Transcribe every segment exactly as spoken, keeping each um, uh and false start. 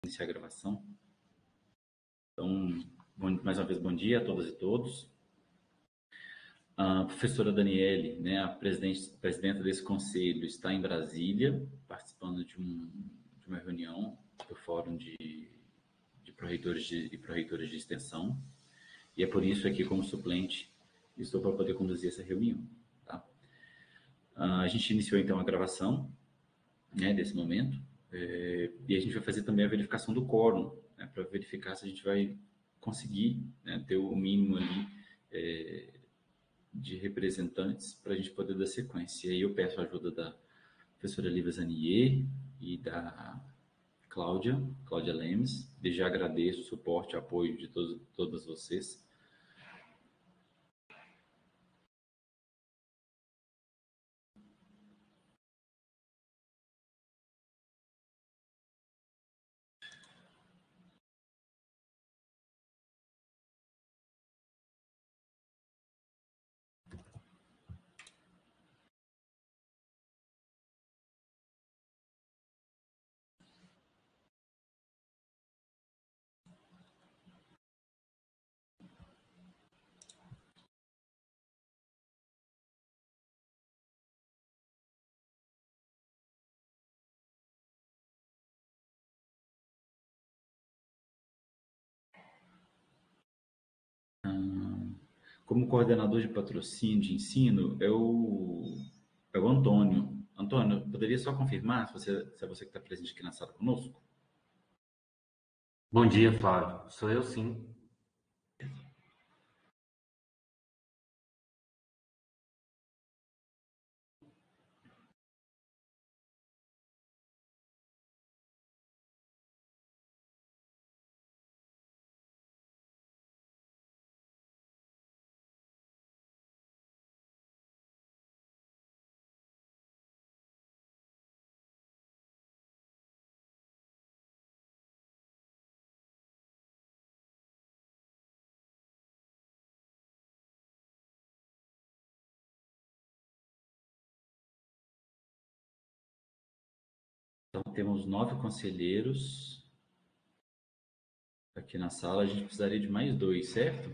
Iniciar a gravação. Então, bom, mais uma vez, bom dia a todas e todos. A professora Daniele, né, a presidente, presidenta desse conselho, está em Brasília, participando de, um, de uma reunião do Fórum de, de Pró-Reitores de, e Pró-Reitores de Extensão, e é por isso aqui, como suplente, estou para poder conduzir essa reunião. Tá? A gente iniciou, então, a gravação, né, desse momento, é, e a gente vai fazer também a verificação do quórum, né, para verificar se a gente vai conseguir, né, ter o mínimo ali é, de representantes para a gente poder dar sequência. E aí eu peço a ajuda da professora Lívia Zanier e da Cláudia, Cláudia Lemes. Desde já agradeço o suporte e apoio de todos, todas vocês. Como coordenador de patrocínio de ensino, é o, é o Antônio. Antônio, poderia só confirmar se, você, se é você que está presente aqui na sala conosco? Bom dia, Flávio. Sou eu, sim. Então, temos nove conselheiros aqui na sala. A gente precisaria de mais dois, certo?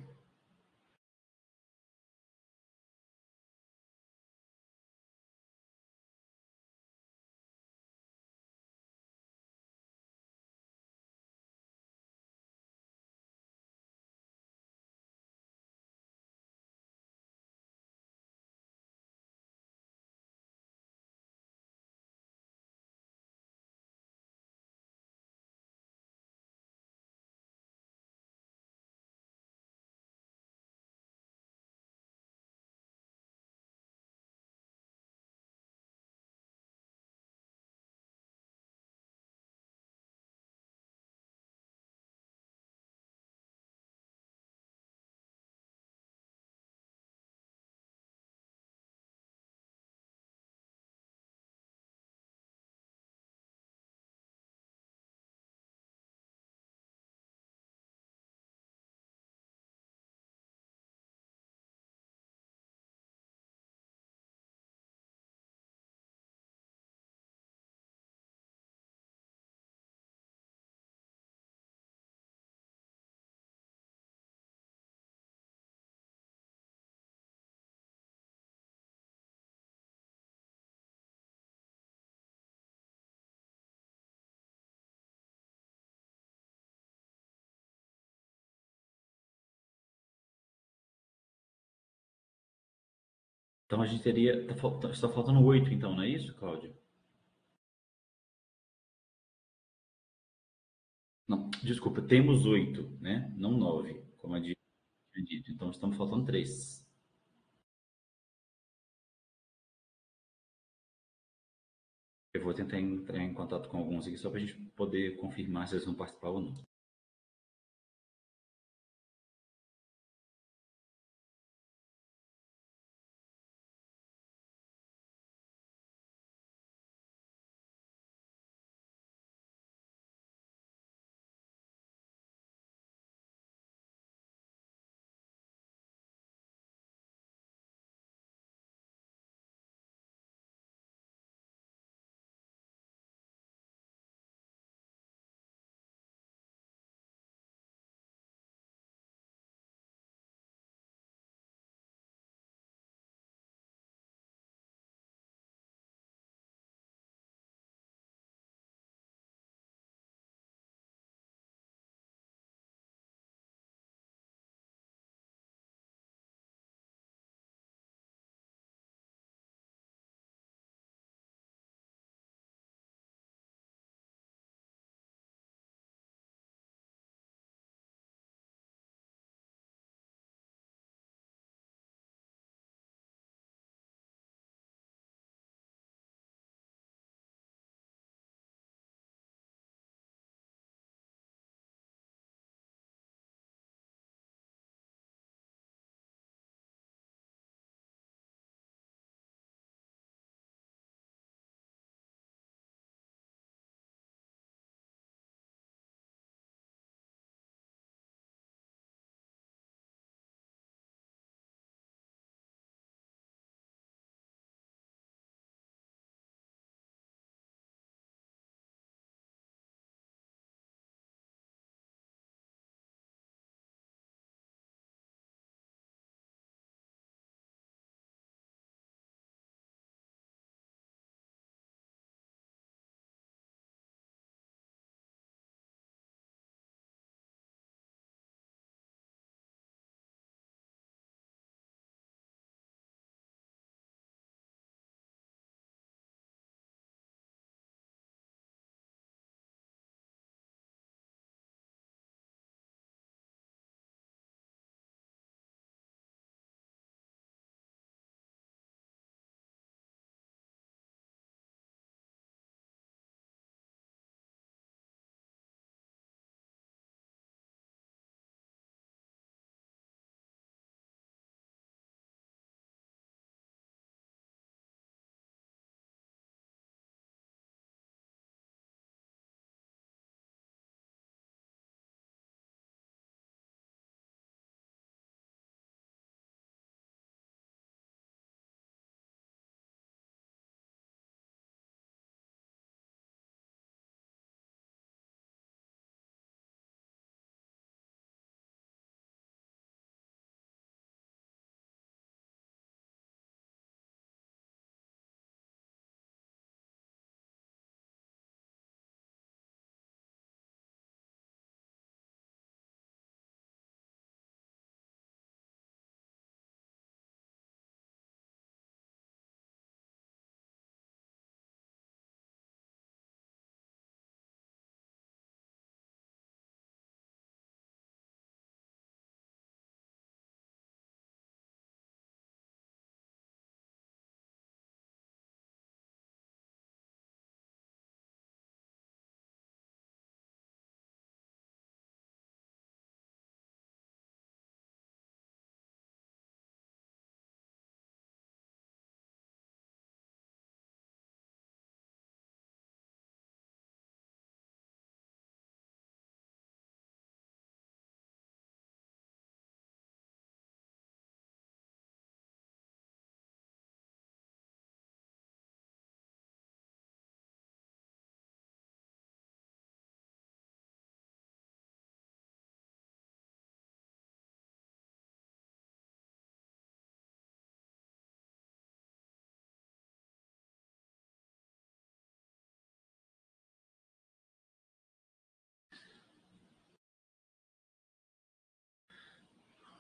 Então, a gente teria... Tá, falta- está faltando oito, então, não é isso, Cláudio? Não, desculpa, temos oito, né? Não nove, como a gente tinha dito. Então, estamos faltando três. Eu vou tentar entrar em contato com alguns aqui só para a gente poder confirmar se eles vão participar ou não.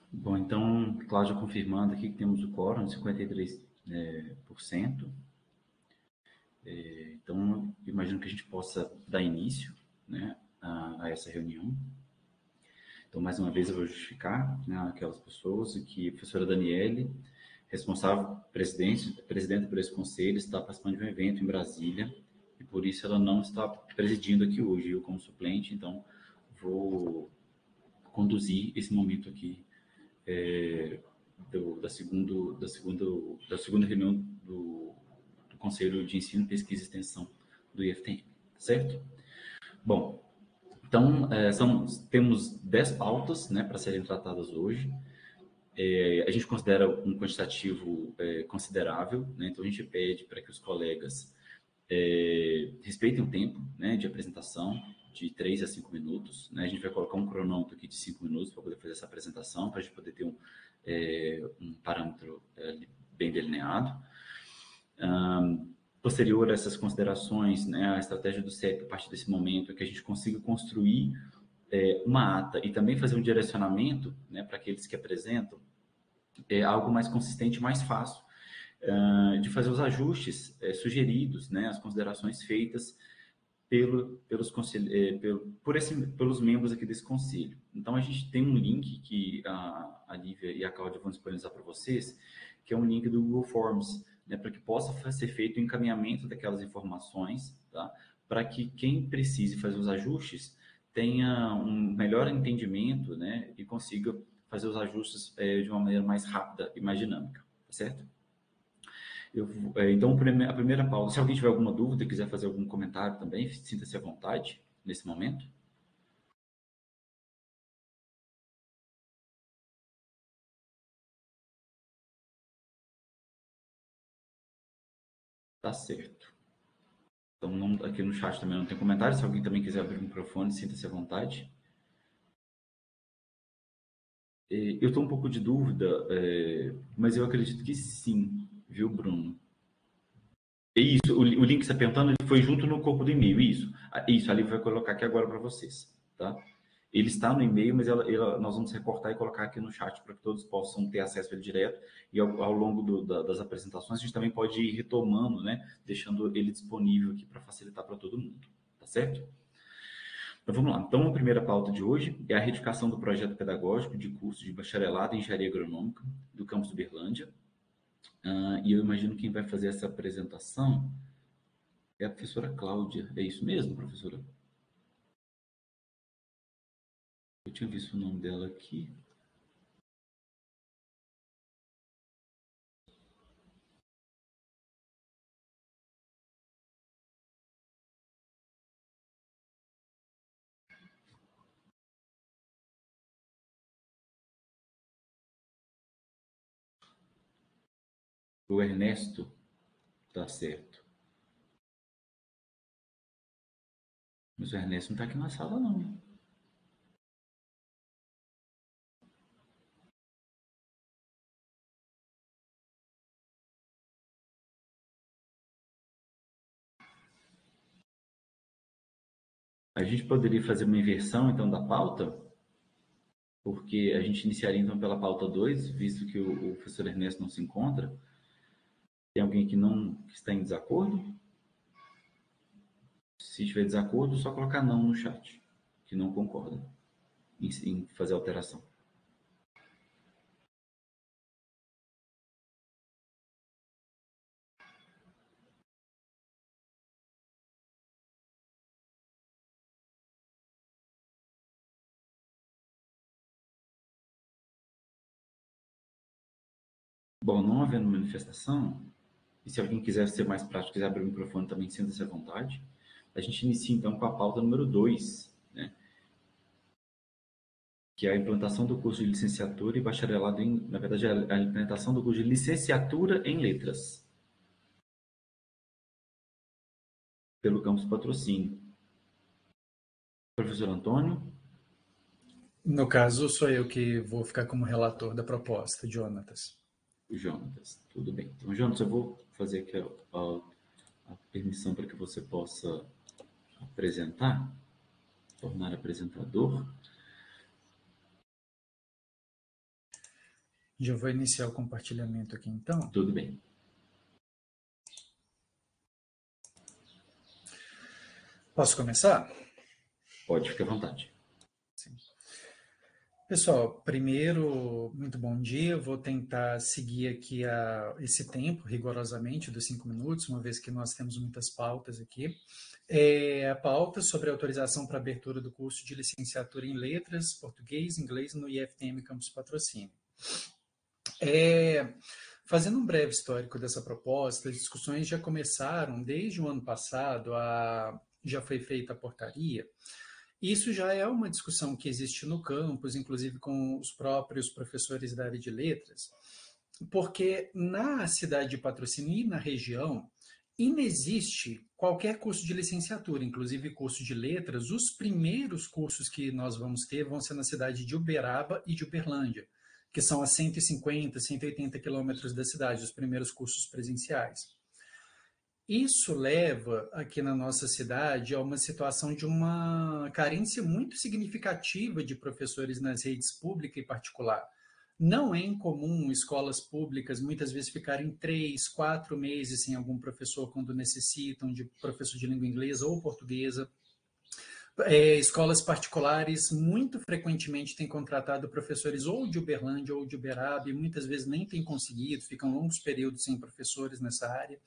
Bom, então, Cláudia confirmando aqui que temos o quórum de cinquenta e três por cento. É, então, imagino que a gente possa dar início, né, a, a essa reunião. Então, mais uma vez, eu vou justificar, né, aquelas pessoas que a professora Daniele, responsável, presidente, presidenta por esse conselho, está participando de um evento em Brasília e, por isso, ela não está presidindo aqui hoje, eu como suplente, então, vou conduzir esse momento aqui é, do, da, segundo, da, segundo, da segunda reunião do, do Conselho de Ensino, Pesquisa e Extensão do I F T M, certo? Bom, então, é, são, temos dez pautas, né, para serem tratadas hoje. É, a gente considera um quantitativo é, considerável, né, então a gente pede para que os colegas é, respeitem o tempo, né, de apresentação, de três a cinco minutos. Né? A gente vai colocar um cronômetro aqui de cinco minutos para poder fazer essa apresentação, para a gente poder ter um, é, um parâmetro é, bem delineado. Um, posterior a essas considerações, né, a estratégia do C E P, a partir desse momento, é que a gente consiga construir é, uma ata e também fazer um direcionamento, né, para aqueles que apresentam, é algo mais consistente, mais fácil, uh, de fazer os ajustes é, sugeridos, né, as considerações feitas pelo, pelos conselho, pelo, por esse, pelos membros aqui desse conselho. Então, a gente tem um link que a, a Lívia e a Cláudia vão disponibilizar para vocês, que é um link do Google Forms, né, para que possa ser feito o encaminhamento daquelas informações, tá, para que quem precise fazer os ajustes tenha um melhor entendimento, né, e consiga fazer os ajustes é, de uma maneira mais rápida e mais dinâmica, tá certo? Eu, é, então, a primeira pauta, se alguém tiver alguma dúvida, quiser fazer algum comentário também, sinta-se à vontade nesse momento. Tá certo. Então, não, aqui no chat também não tem comentário. Se alguém também quiser abrir o microfone, sinta-se à vontade. É, eu estou um pouco de dúvida, é, mas eu acredito que sim, viu, Bruno? É isso, o, o link que você está perguntando foi junto no corpo do e-mail, isso. Isso, ali vai colocar aqui agora para vocês, tá? Ele está no e-mail, mas ela, ela, nós vamos recortar e colocar aqui no chat para que todos possam ter acesso a ele direto. E ao, ao longo do, da, das apresentações, a gente também pode ir retomando, né? Deixando ele disponível aqui para facilitar para todo mundo, tá certo? Então vamos lá. Então, a primeira pauta de hoje é a retificação do projeto pedagógico de curso de bacharelado em engenharia agronômica do campus Uberlândia. Uh, e eu imagino que quem vai fazer essa apresentação é a professora Cláudia. É isso mesmo, professora? Eu tinha visto o nome dela aqui. O Ernesto, tá certo. Mas o Ernesto não está aqui na sala, não. A gente poderia fazer uma inversão, então, da pauta, porque a gente iniciaria, então, pela pauta dois, visto que o, o professor Ernesto não se encontra. Tem alguém que não que está em desacordo? Se tiver desacordo, só colocar não no chat, que não concorda em, em fazer alteração. Bom, não havendo manifestação, e se alguém quiser ser mais prático, quiser abrir o microfone também, sinta-se à vontade. A gente inicia, então, com a pauta número dois, né? Que é a implantação do curso de licenciatura e bacharelado em, na verdade, a implantação do curso de licenciatura em letras pelo campus Patrocínio. Professor Antônio? No caso, sou eu que vou ficar como relator da proposta, Jonatas. Jonatas, tudo bem. Então, Jonatas, eu vou fazer aqui a, a, a permissão para que você possa apresentar, tornar apresentador. Já vou iniciar o compartilhamento aqui, então. Tudo bem. Posso começar? Pode ficar à vontade. Sim. Pessoal, primeiro, muito bom dia. Vou tentar seguir aqui a, esse tempo rigorosamente dos cinco minutos, uma vez que nós temos muitas pautas aqui. É a pauta sobre a autorização para abertura do curso de licenciatura em Letras, Português e Inglês no I F T M Campus Patrocínio. É, fazendo um breve histórico dessa proposta, as discussões já começaram desde o ano passado, a, já foi feita a portaria. Isso já é uma discussão que existe no campus, inclusive com os próprios professores da área de letras, porque na cidade de Patrocínio e na região inexiste qualquer curso de licenciatura, inclusive curso de letras. Os primeiros cursos que nós vamos ter vão ser na cidade de Uberaba e de Uberlândia, que são a cento e cinquenta, cento e oitenta quilômetros da cidade, os primeiros cursos presenciais. Isso leva aqui na nossa cidade a uma situação de uma carência muito significativa de professores nas redes pública e particular. Não é incomum escolas públicas muitas vezes ficarem três, quatro meses sem algum professor quando necessitam de professor de língua inglesa ou portuguesa. É, escolas particulares muito frequentemente têm contratado professores ou de Uberlândia ou de Uberaba e muitas vezes nem têm conseguido, ficam longos períodos sem professores nessa área.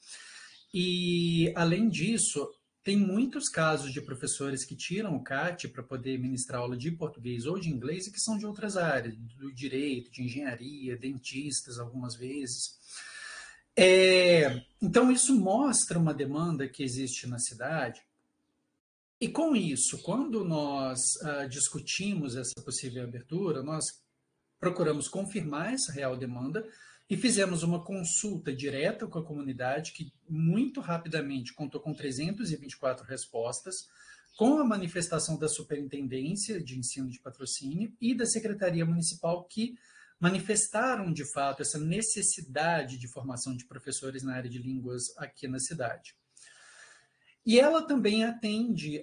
E, além disso, tem muitos casos de professores que tiram o C A T para poder ministrar aula de português ou de inglês e que são de outras áreas, do direito, de engenharia, dentistas, algumas vezes. É, então, isso mostra uma demanda que existe na cidade. E, com isso, quando nós uh, discutimos essa possível abertura, nós procuramos confirmar essa real demanda e fizemos uma consulta direta com a comunidade que muito rapidamente contou com trezentas e vinte e quatro respostas, com a manifestação da Superintendência de Ensino de Patrocínio e da Secretaria Municipal, que manifestaram de fato essa necessidade de formação de professores na área de línguas aqui na cidade. E ela também atende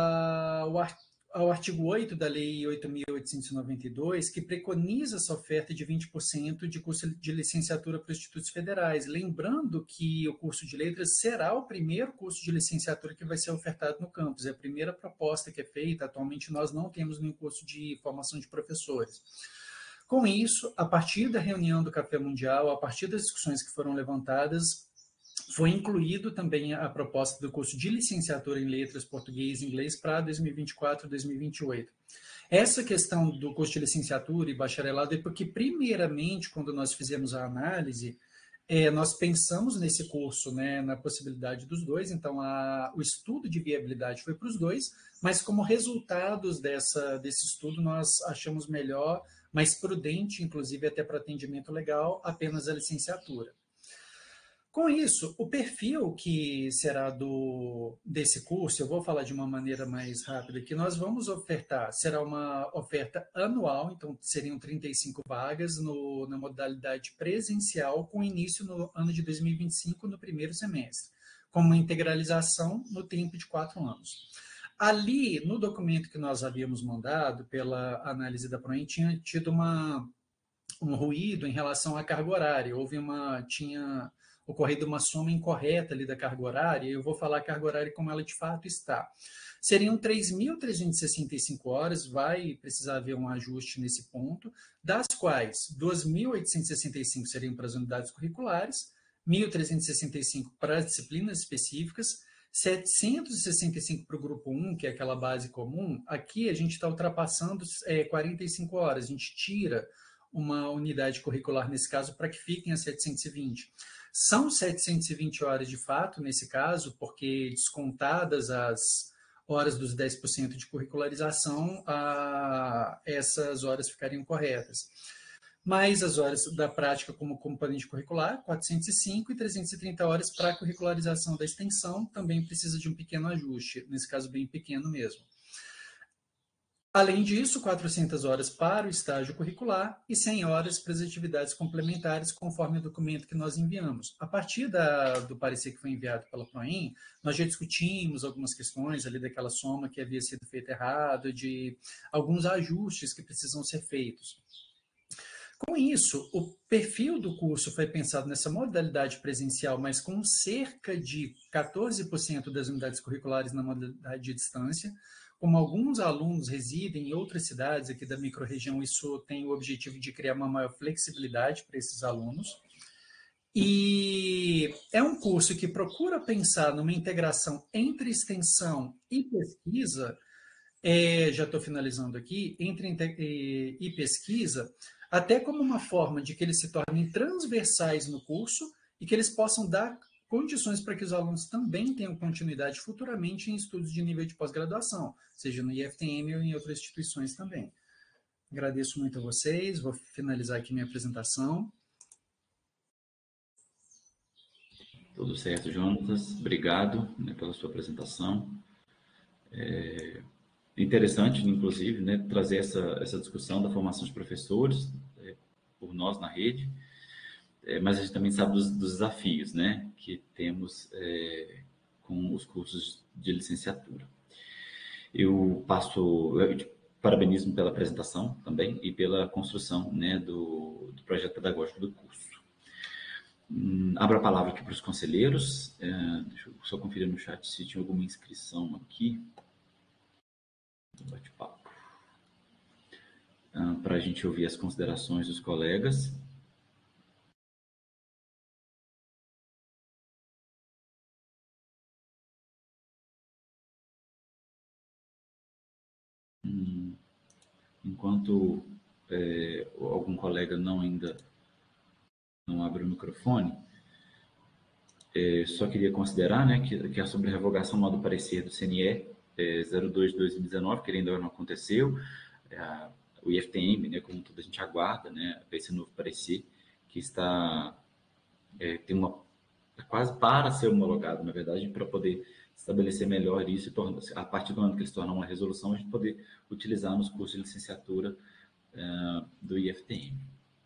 ao artigo ao artigo oito da Lei oito mil oitocentos e noventa e dois, que preconiza essa oferta de vinte por cento de curso de licenciatura para os institutos federais. Lembrando que o curso de letras será o primeiro curso de licenciatura que vai ser ofertado no campus. É a primeira proposta que é feita. Atualmente, nós não temos nenhum curso de formação de professores. Com isso, a partir da reunião do Café Mundial, a partir das discussões que foram levantadas, foi incluído também a proposta do curso de licenciatura em letras, português e inglês para dois mil e vinte e quatro, dois mil e vinte e oito. Essa questão do curso de licenciatura e bacharelado é porque, primeiramente, quando nós fizemos a análise, é, nós pensamos nesse curso, né, na possibilidade dos dois, então a, o estudo de viabilidade foi para os dois, mas como resultados dessa, desse estudo, nós achamos melhor, mais prudente, inclusive até para atendimento legal, apenas a licenciatura. Com isso, o perfil que será do, desse curso, eu vou falar de uma maneira mais rápida, que nós vamos ofertar, será uma oferta anual, então seriam trinta e cinco vagas no, na modalidade presencial, com início no ano de dois mil e vinte e cinco, no primeiro semestre, com uma integralização no tempo de quatro anos. Ali, no documento que nós havíamos mandado, pela análise da PROEM, tinha tido uma, um ruído em relação à carga horária, houve uma, tinha... ocorrido uma soma incorreta ali da carga horária, e eu vou falar a carga horária como ela de fato está. Seriam três mil trezentas e sessenta e cinco horas, vai precisar haver um ajuste nesse ponto, das quais duas mil oitocentas e sessenta e cinco seriam para as unidades curriculares, mil trezentas e sessenta e cinco para as disciplinas específicas, setecentas e sessenta e cinco para o grupo um, que é aquela base comum. Aqui a gente está ultrapassando é, quarenta e cinco horas, a gente tira uma unidade curricular nesse caso para que fiquem as setecentas e vinte. São setecentas e vinte horas de fato nesse caso, porque descontadas as horas dos dez por cento de curricularização, a, essas horas ficariam corretas. Mais as horas da prática como componente curricular, quatrocentas e cinco, e trezentas e trinta horas para a curricularização da extensão, também precisa de um pequeno ajuste, nesse caso bem pequeno mesmo. Além disso, quatrocentas horas para o estágio curricular e cem horas para as atividades complementares, conforme o documento que nós enviamos. A partir da, do parecer que foi enviado pela PROEM, nós já discutimos algumas questões ali daquela soma que havia sido feita errado, de alguns ajustes que precisam ser feitos. Com isso, o perfil do curso foi pensado nessa modalidade presencial, mas com cerca de quatorze por cento das unidades curriculares na modalidade de distância. Como alguns alunos residem em outras cidades aqui da microrregião, isso tem o objetivo de criar uma maior flexibilidade para esses alunos. E é um curso que procura pensar numa integração entre extensão e pesquisa, é, já estou finalizando aqui, entre e, e pesquisa, até como uma forma de que eles se tornem transversais no curso e que eles possam dar condições para que os alunos também tenham continuidade futuramente em estudos de nível de pós-graduação, seja no I F T M ou em outras instituições também. Agradeço muito a vocês, vou finalizar aqui minha apresentação. Tudo certo, Jonatas. Obrigado, né, pela sua apresentação. É interessante, inclusive, né, trazer essa, essa discussão da formação de professores é, por nós na rede, é, mas a gente também sabe dos, dos desafios, né, que temos é, com os cursos de licenciatura. Eu passo, eu te parabenizo pela apresentação também e pela construção, né, do, do projeto pedagógico do curso. Hum, abro a palavra aqui para os conselheiros. É, deixa eu só conferir no chat se tinha alguma inscrição aqui. Bate-papo. Ah, para a gente ouvir as considerações dos colegas. Hum, enquanto é, algum colega não ainda não abre o microfone, é, só queria considerar, né, que, que é sobre a revogação lá do parecer do C N E é, zero dois de dois mil e dezenove, que ainda não aconteceu. É, o I F T M, né, como tudo a gente aguarda, né, esse novo parecer que está é, tem uma quase para ser homologado, na verdade, para poder estabelecer melhor isso e tornar, a partir do ano que ele se tornar uma resolução, a gente poder utilizar nos cursos de licenciatura uh, do I F T M.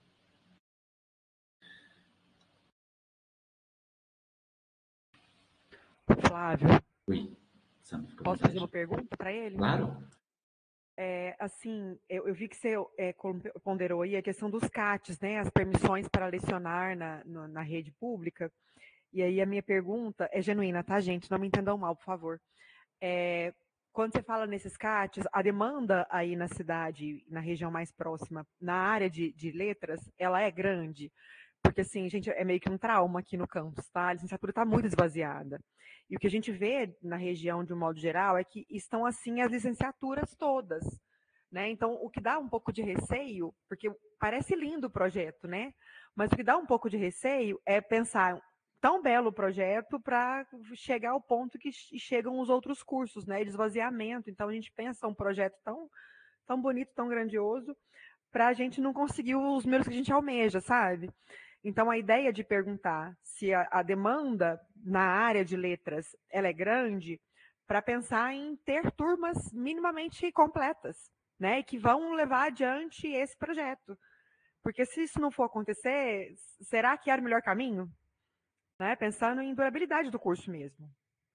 Flávio, Oi, Sam, fica à posso vontade. fazer uma pergunta para ele? Claro. É, assim, eu, eu vi que você é, ponderou aí a questão dos C A Ts, né, as permissões para lecionar na, na, na rede pública. E aí a minha pergunta é genuína, tá, gente? Não me entendam mal, por favor. É, quando você fala nesses C A Ts, a demanda aí na cidade, na região mais próxima, na área de, de letras, ela é grande? Porque, assim, gente, é meio que um trauma aqui no campus, tá? A licenciatura está muito esvaziada. E o que a gente vê na região, de um modo geral, é que estão, assim, as licenciaturas todas, né? Então, o que dá um pouco de receio, porque parece lindo o projeto, né? Mas o que dá um pouco de receio é pensar tão belo o projeto para chegar ao ponto que chegam os outros cursos, né? De esvaziamento. Então, a gente pensa um projeto tão, tão bonito, tão grandioso, para a gente não conseguir os números que a gente almeja, sabe? Então, a ideia de perguntar se a, a demanda na área de letras ela é grande, para pensar em ter turmas minimamente completas, né? E que vão levar adiante esse projeto. Porque se isso não for acontecer, será que era o melhor caminho? Né? Pensando em durabilidade do curso mesmo.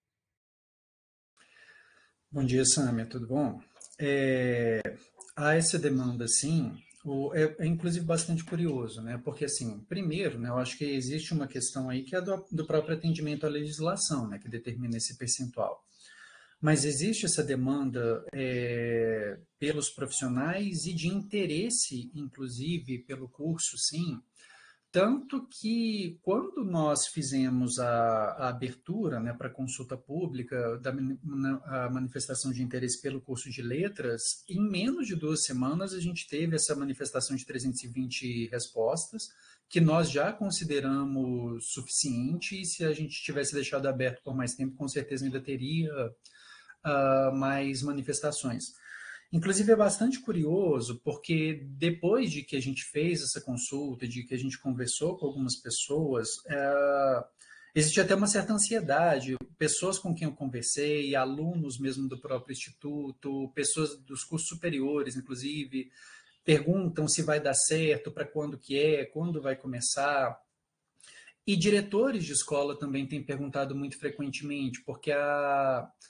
Bom dia, Sâmia, tudo bom? É, há essa demanda, sim, o, é, é inclusive bastante curioso, né? Porque, assim, primeiro, né, eu acho que existe uma questão aí que é do, do próprio atendimento à legislação, né, que determina esse percentual. Mas existe essa demanda é, pelos profissionais e de interesse, inclusive, pelo curso, sim. Tanto que, quando nós fizemos a, a abertura, né, para consulta pública da a manifestação de interesse pelo curso de letras, em menos de duas semanas a gente teve essa manifestação de trezentas e vinte respostas, que nós já consideramos suficiente, e se a gente tivesse deixado aberto por mais tempo, com certeza ainda teria uh, mais manifestações. Inclusive, é bastante curioso, porque depois de que a gente fez essa consulta, de que a gente conversou com algumas pessoas, é, existe até uma certa ansiedade. Pessoas com quem eu conversei, alunos mesmo do próprio instituto, pessoas dos cursos superiores, inclusive, perguntam se vai dar certo, para quando que é, quando vai começar. E diretores de escola também têm perguntado muito frequentemente, porque a...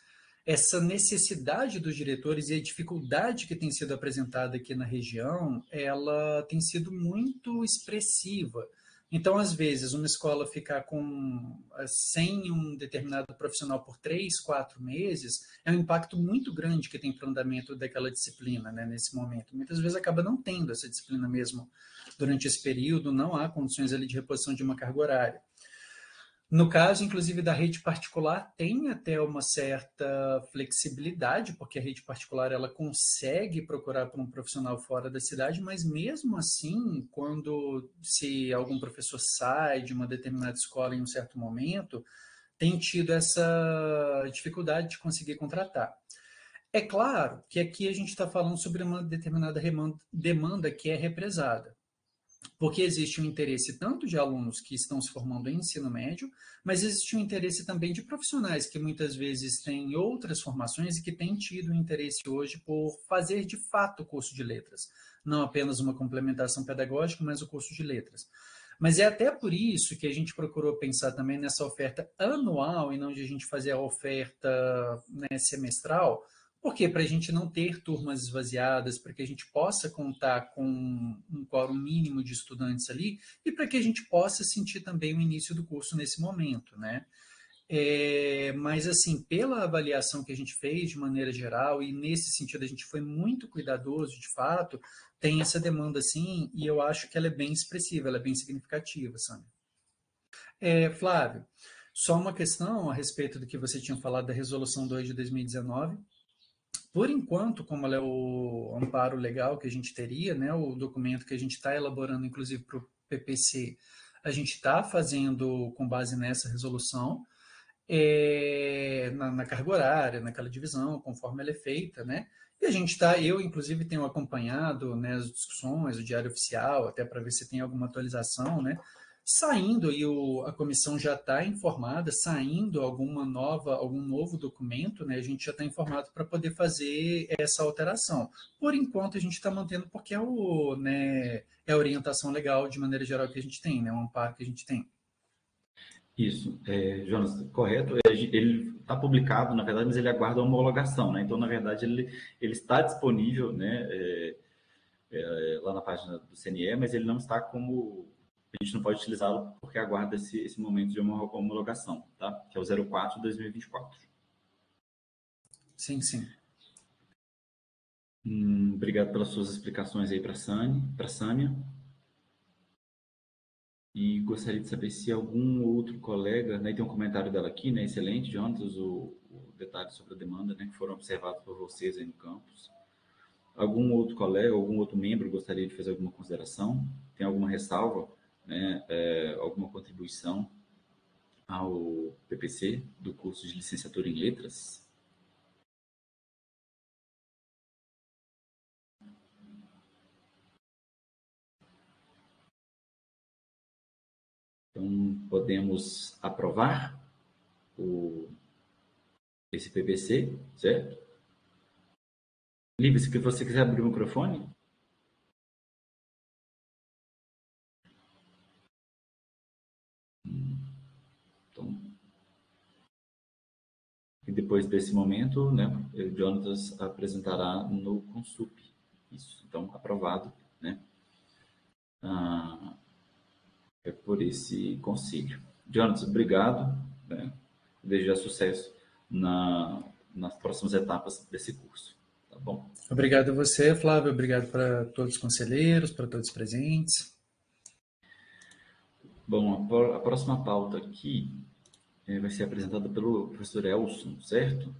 essa necessidade dos diretores e a dificuldade que tem sido apresentada aqui na região, ela tem sido muito expressiva. Então, às vezes, uma escola ficar com, sem um determinado profissional por três, quatro meses, é um impacto muito grande que tem para o andamento daquela disciplina, né, nesse momento. Muitas vezes acaba não tendo essa disciplina mesmo durante esse período, não há condições ali de reposição de uma carga horária. No caso, inclusive, da rede particular, tem até uma certa flexibilidade, porque a rede particular ela consegue procurar por um profissional fora da cidade, mas mesmo assim, quando se algum professor sai de uma determinada escola em um certo momento, tem tido essa dificuldade de conseguir contratar. É claro que aqui a gente está falando sobre uma determinada demanda que é represada, porque existe um interesse tanto de alunos que estão se formando em ensino médio, mas existe um interesse também de profissionais que muitas vezes têm outras formações e que têm tido um interesse hoje por fazer de fato o curso de letras, não apenas uma complementação pedagógica, mas o curso de letras. Mas é até por isso que a gente procurou pensar também nessa oferta anual e não de a gente fazer a oferta, né, semestral. Por quê? Para a gente não ter turmas esvaziadas, para que a gente possa contar com um quórum mínimo de estudantes ali e para que a gente possa sentir também o início do curso nesse momento, né? É, mas, assim, pela avaliação que a gente fez de maneira geral, e nesse sentido a gente foi muito cuidadoso, de fato, tem essa demanda, sim, e eu acho que ela é bem expressiva, ela é bem significativa, sabe? É, Flávio, só uma questão a respeito do que você tinha falado da Resolução dois de dois mil e dezenove. Por enquanto, como ela é o amparo legal que a gente teria, né, o documento que a gente está elaborando, inclusive para o P P C, a gente está fazendo com base nessa resolução, é, na, na carga horária, naquela divisão, conforme ela é feita, né? E a gente está, eu inclusive tenho acompanhado, né, as discussões, o Diário Oficial, até para ver se tem alguma atualização, né? Saindo e o, a comissão já está informada, saindo alguma nova, algum novo documento, né? A gente já está informado para poder fazer essa alteração. Por enquanto a gente está mantendo porque é o, né, é a orientação legal de maneira geral que a gente tem, né? O amparo que a gente tem. Isso, é, Jonas, correto. É, ele está publicado, na verdade, mas ele aguarda a homologação, né? Então, na verdade, ele, ele está disponível, né, é, é, lá na página do C N E, mas ele não está como... A gente não pode utilizá-lo porque aguarda esse, esse momento de homologação, tá? Que é o zero quatro de dois mil e vinte e quatro. Sim, sim. Hum, obrigado pelas suas explicações aí para a Sâmia. E gostaria de saber se algum outro colega, né, tem um comentário dela aqui, né, excelente, Jonas, o, o detalhe sobre a demanda, né, que foram observados por vocês aí no campus. Algum outro colega, algum outro membro gostaria de fazer alguma consideração? Tem alguma ressalva, né, é, alguma contribuição ao P P C do curso de licenciatura em letras? Então, podemos aprovar o, esse P P C, certo? Livre, se você quiser abrir o microfone. Então, e depois desse momento, né, o Jonas apresentará no Consup. Isso, então, aprovado, né, ah, é por esse conselho. Jonas, obrigado, né, desejo sucesso na, nas próximas etapas desse curso, tá bom? Obrigado a você, Flávio, obrigado para todos os conselheiros, para todos os presentes. Bom, a, a próxima pauta aqui é, vai ser apresentada pelo professor Elson, certo?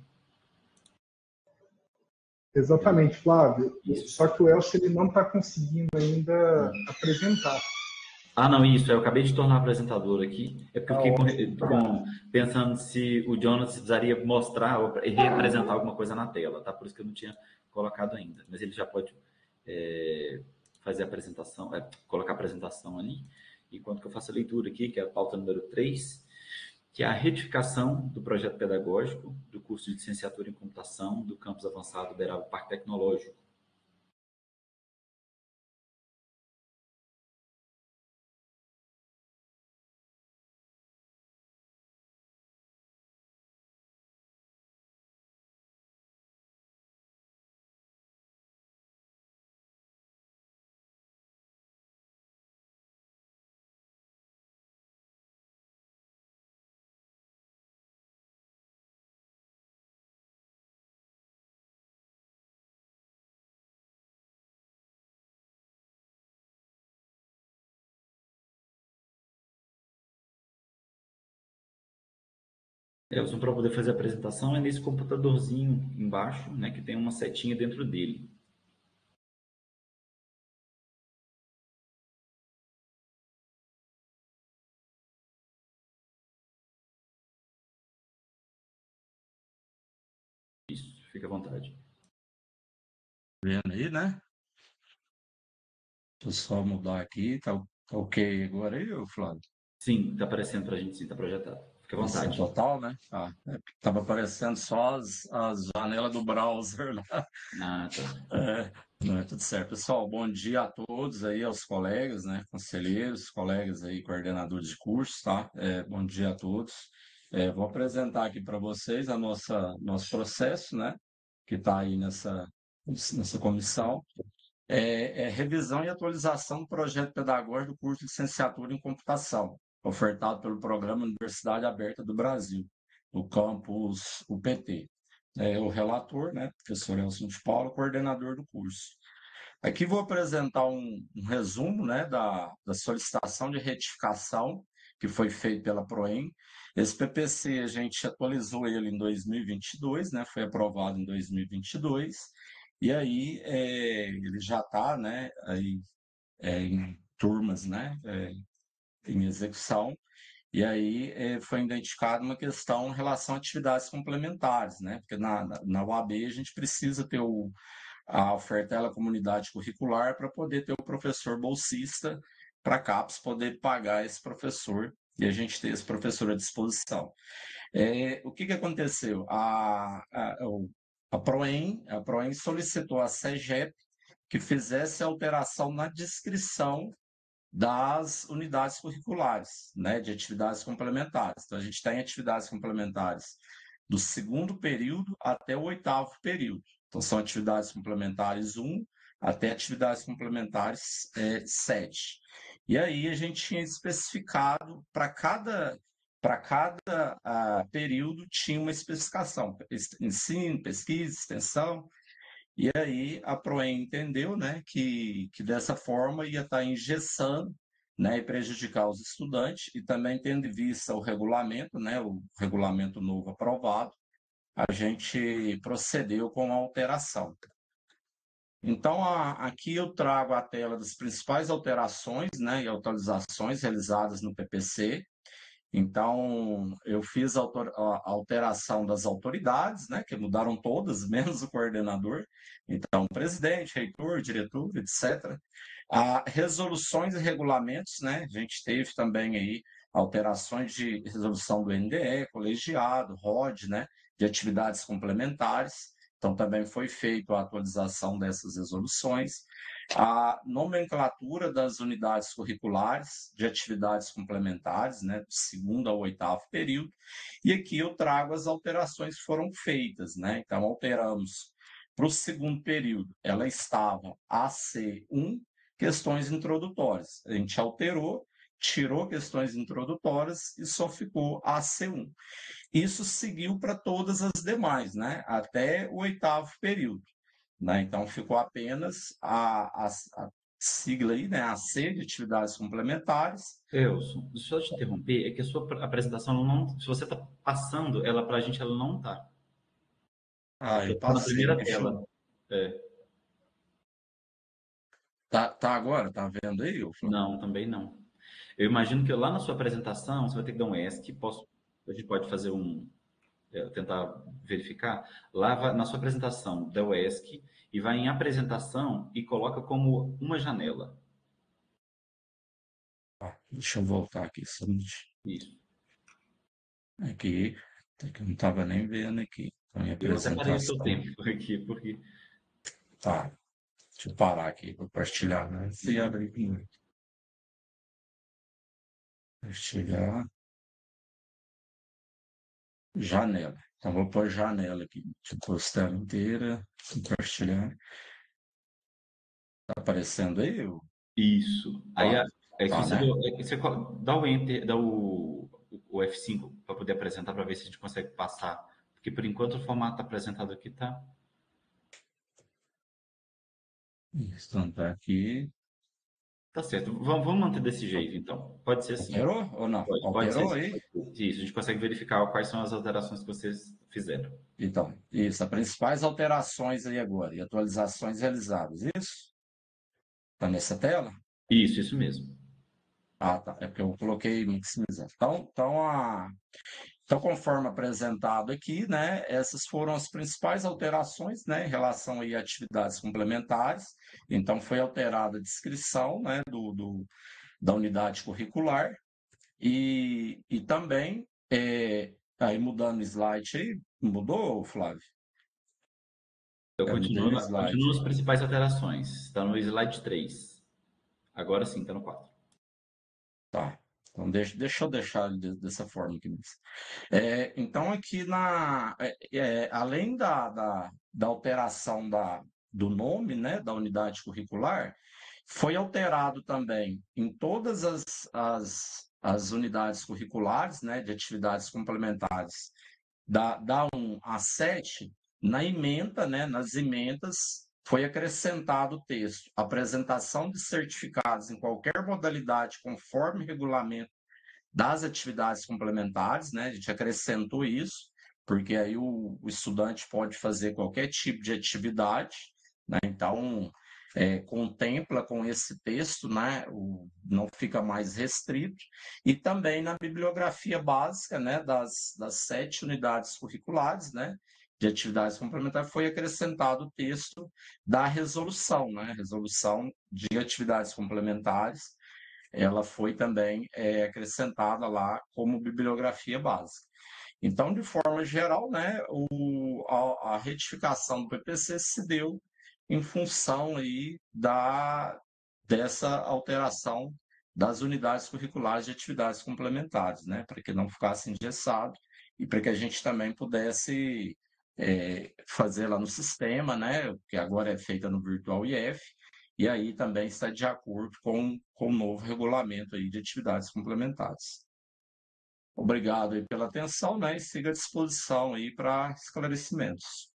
Exatamente, Flávio. Isso. Só que o Elcio ele não está conseguindo ainda apresentar. Ah, não, isso. Eu acabei de tornar apresentador aqui. É porque eu Ah, fiquei com- com- pensando se o Jonas precisaria mostrar ou e representar alguma coisa na tela, tá? Por isso que eu não tinha colocado ainda. Mas ele já pode é, fazer a apresentação, é, colocar a apresentação ali. Enquanto que eu faço a leitura aqui, que é a pauta número três, que é a retificação do projeto pedagógico do curso de licenciatura em computação do campus avançado Uberaba Parque Tecnológico. Elson, para poder fazer a apresentação, é nesse computadorzinho embaixo, né, que tem uma setinha dentro dele. Isso, fica à vontade. Vendo aí, né? Deixa eu só mudar aqui, tá, tá ok agora aí, ô Flávio? Sim, está aparecendo para a gente, sim, está projetado. Fica à Isso é vontade. total, né? Ah, é, tava aparecendo só as, as janelas do browser lá. Ah, tá. É, não é tudo certo. Pessoal, bom dia a todos aí, aos colegas, né? Conselheiros, colegas aí, coordenadores de cursos, tá? É, bom dia a todos. É, vou apresentar aqui para vocês a nossa nosso processo, né? Que está aí nessa, nessa comissão. É, é revisão e atualização do projeto pedagógico do curso de licenciatura em computação, ofertado pelo Programa Universidade Aberta do Brasil, no campus U P T. É, o relator, né, professor Elson de Paula, coordenador do curso. Aqui vou apresentar um, um resumo, né, da, da solicitação de retificação que foi feita pela Proem. Esse P P C a gente atualizou ele em dois mil e vinte e dois, né, foi aprovado em dois mil e vinte e dois, e aí é, ele já está, né, aí, é, em turmas, né, é, em execução. E aí é, foi identificada uma questão em relação a atividades complementares, né? Porque na, na, na U A B a gente precisa ter o, a oferta da comunidade curricular para poder ter o professor bolsista para a CAPES poder pagar esse professor e a gente ter esse professor à disposição. É, o que, que aconteceu? A, a, o- a Proem, a Proem solicitou à SEGEP que fizesse alteração na descrição das unidades curriculares, né, de atividades complementares. Então, a gente tem atividades complementares do segundo período até o oitavo período. Então, são atividades complementares um até atividades complementares é, sete. E aí a gente tinha especificado para cada para cada ah, período tinha uma especificação, ensino, pesquisa, extensão, e aí a Proem entendeu, né, que, que dessa forma ia estar engessando, né, e prejudicar os estudantes, e também tendo em vista o regulamento, né, o regulamento novo aprovado, a gente procedeu com a alteração. Então, a, aqui eu trago a tela das principais alterações, né, e atualizações realizadas no P P C. Então, eu fiz a alteração das autoridades, né, que mudaram todas, menos o coordenador. Então, presidente, reitor, diretor, etcétera. A resoluções e regulamentos, né, a gente teve também aí alterações de resolução do N D E, colegiado, R O D, né, de atividades complementares. Então, também foi feita a atualização dessas resoluções. A nomenclatura das unidades curriculares de atividades complementares, né, do segundo ao oitavo período, e aqui eu trago as alterações que foram feitas, né? Então, alteramos para o segundo período, ela estava A C um, questões introdutórias. A gente alterou, tirou questões introdutórias e só ficou A C um. Isso seguiu para todas as demais, né? Até o oitavo período. Né? Então, ficou apenas a, a, a sigla aí, né? A C de atividades complementares. Elson, deixa eu só te interromper, é que a sua apresentação, ela não, se você está passando ela para a gente, ela não está. Ah, Você eu está na passei, primeira deixa eu... tela. É, Tá, tá agora? Tá vendo aí, ô Flávio? não, também não. Eu imagino que lá na sua apresentação, você vai ter que dar um ESC, posso, a gente pode fazer um, é, tentar verificar. Lá vai- na sua apresentação, dá o ESC e vai em apresentação e coloca como uma janela. Ah, deixa eu voltar aqui, só um minutinho. Isso. Aqui, até que eu não estava nem vendo aqui. A minha Eu até parei o seu apresentação. tempo aqui, porque Tá, deixa eu parar aqui para compartilhar, né? Se abrir aqui. Compartilhar. Janela. Então, vou pôr janela aqui. Deixa eu pôr a tela inteira. Compartilhar. Tá aparecendo aí? ô isso. Aí, a- Flávio? aí se Tá, você, né? deu- aí você colo- dá o Enter, dá o, o F cinco para poder apresentar, para ver se a gente consegue passar. Porque por enquanto o formato apresentado aqui tá. Isso, então tá aqui. Tá certo. Vamos, vamos manter desse jeito, então. Pode ser assim. Alterou ou não? Pode, pode ser Alterou assim. aí? Pode ser. Isso, a gente consegue verificar quais são as alterações que vocês fizeram. Então, isso, as principais alterações aí agora e atualizações realizadas, isso? Tá nessa tela? Isso, isso mesmo. Ah, tá. É porque eu coloquei maximizar. Então, então, a, então, conforme apresentado aqui, né, essas foram as principais alterações, né, em relação aí a atividades complementares. Então, foi alterada a descrição, né, do, do da unidade curricular e, e também, é, aí mudando o slide aí, mudou, Flávio? Eu Eu mudei continuo, o na- slide. continuo as principais alterações. Está no slide três. Agora sim, está no quatro. Tá. Então, deixa, deixa eu deixar ele de- dessa forma aqui mesmo. É, então, aqui na, é, é, além da, da, da alteração da, do nome, né, da unidade curricular, foi alterado também em todas as, as, as unidades curriculares, né, de atividades complementares, da, da um a sete, na ementa, né, nas ementas, foi acrescentado o texto: apresentação de certificados em qualquer modalidade conforme regulamento das atividades complementares, né? A gente acrescentou isso, porque aí o, o estudante pode fazer qualquer tipo de atividade, né? Então, é, contempla com esse texto, né? O, não fica mais restrito, e também na bibliografia básica, né? Das, das sete unidades curriculares, né? De atividades complementares, foi acrescentado o texto da resolução, né? Resolução de atividades complementares, ela foi também é, acrescentada lá como bibliografia básica. Então, de forma geral, né, o, a, a retificação do P P C se deu em função aí da, dessa alteração das unidades curriculares de atividades complementares, né, para que não ficasse engessado e para que a gente também pudesse é, fazer lá no sistema, né, que agora é feita no Virtual I F, e aí também está de acordo com, com o novo regulamento aí de atividades complementares. Obrigado aí pela atenção, né? E siga à disposição aí para esclarecimentos.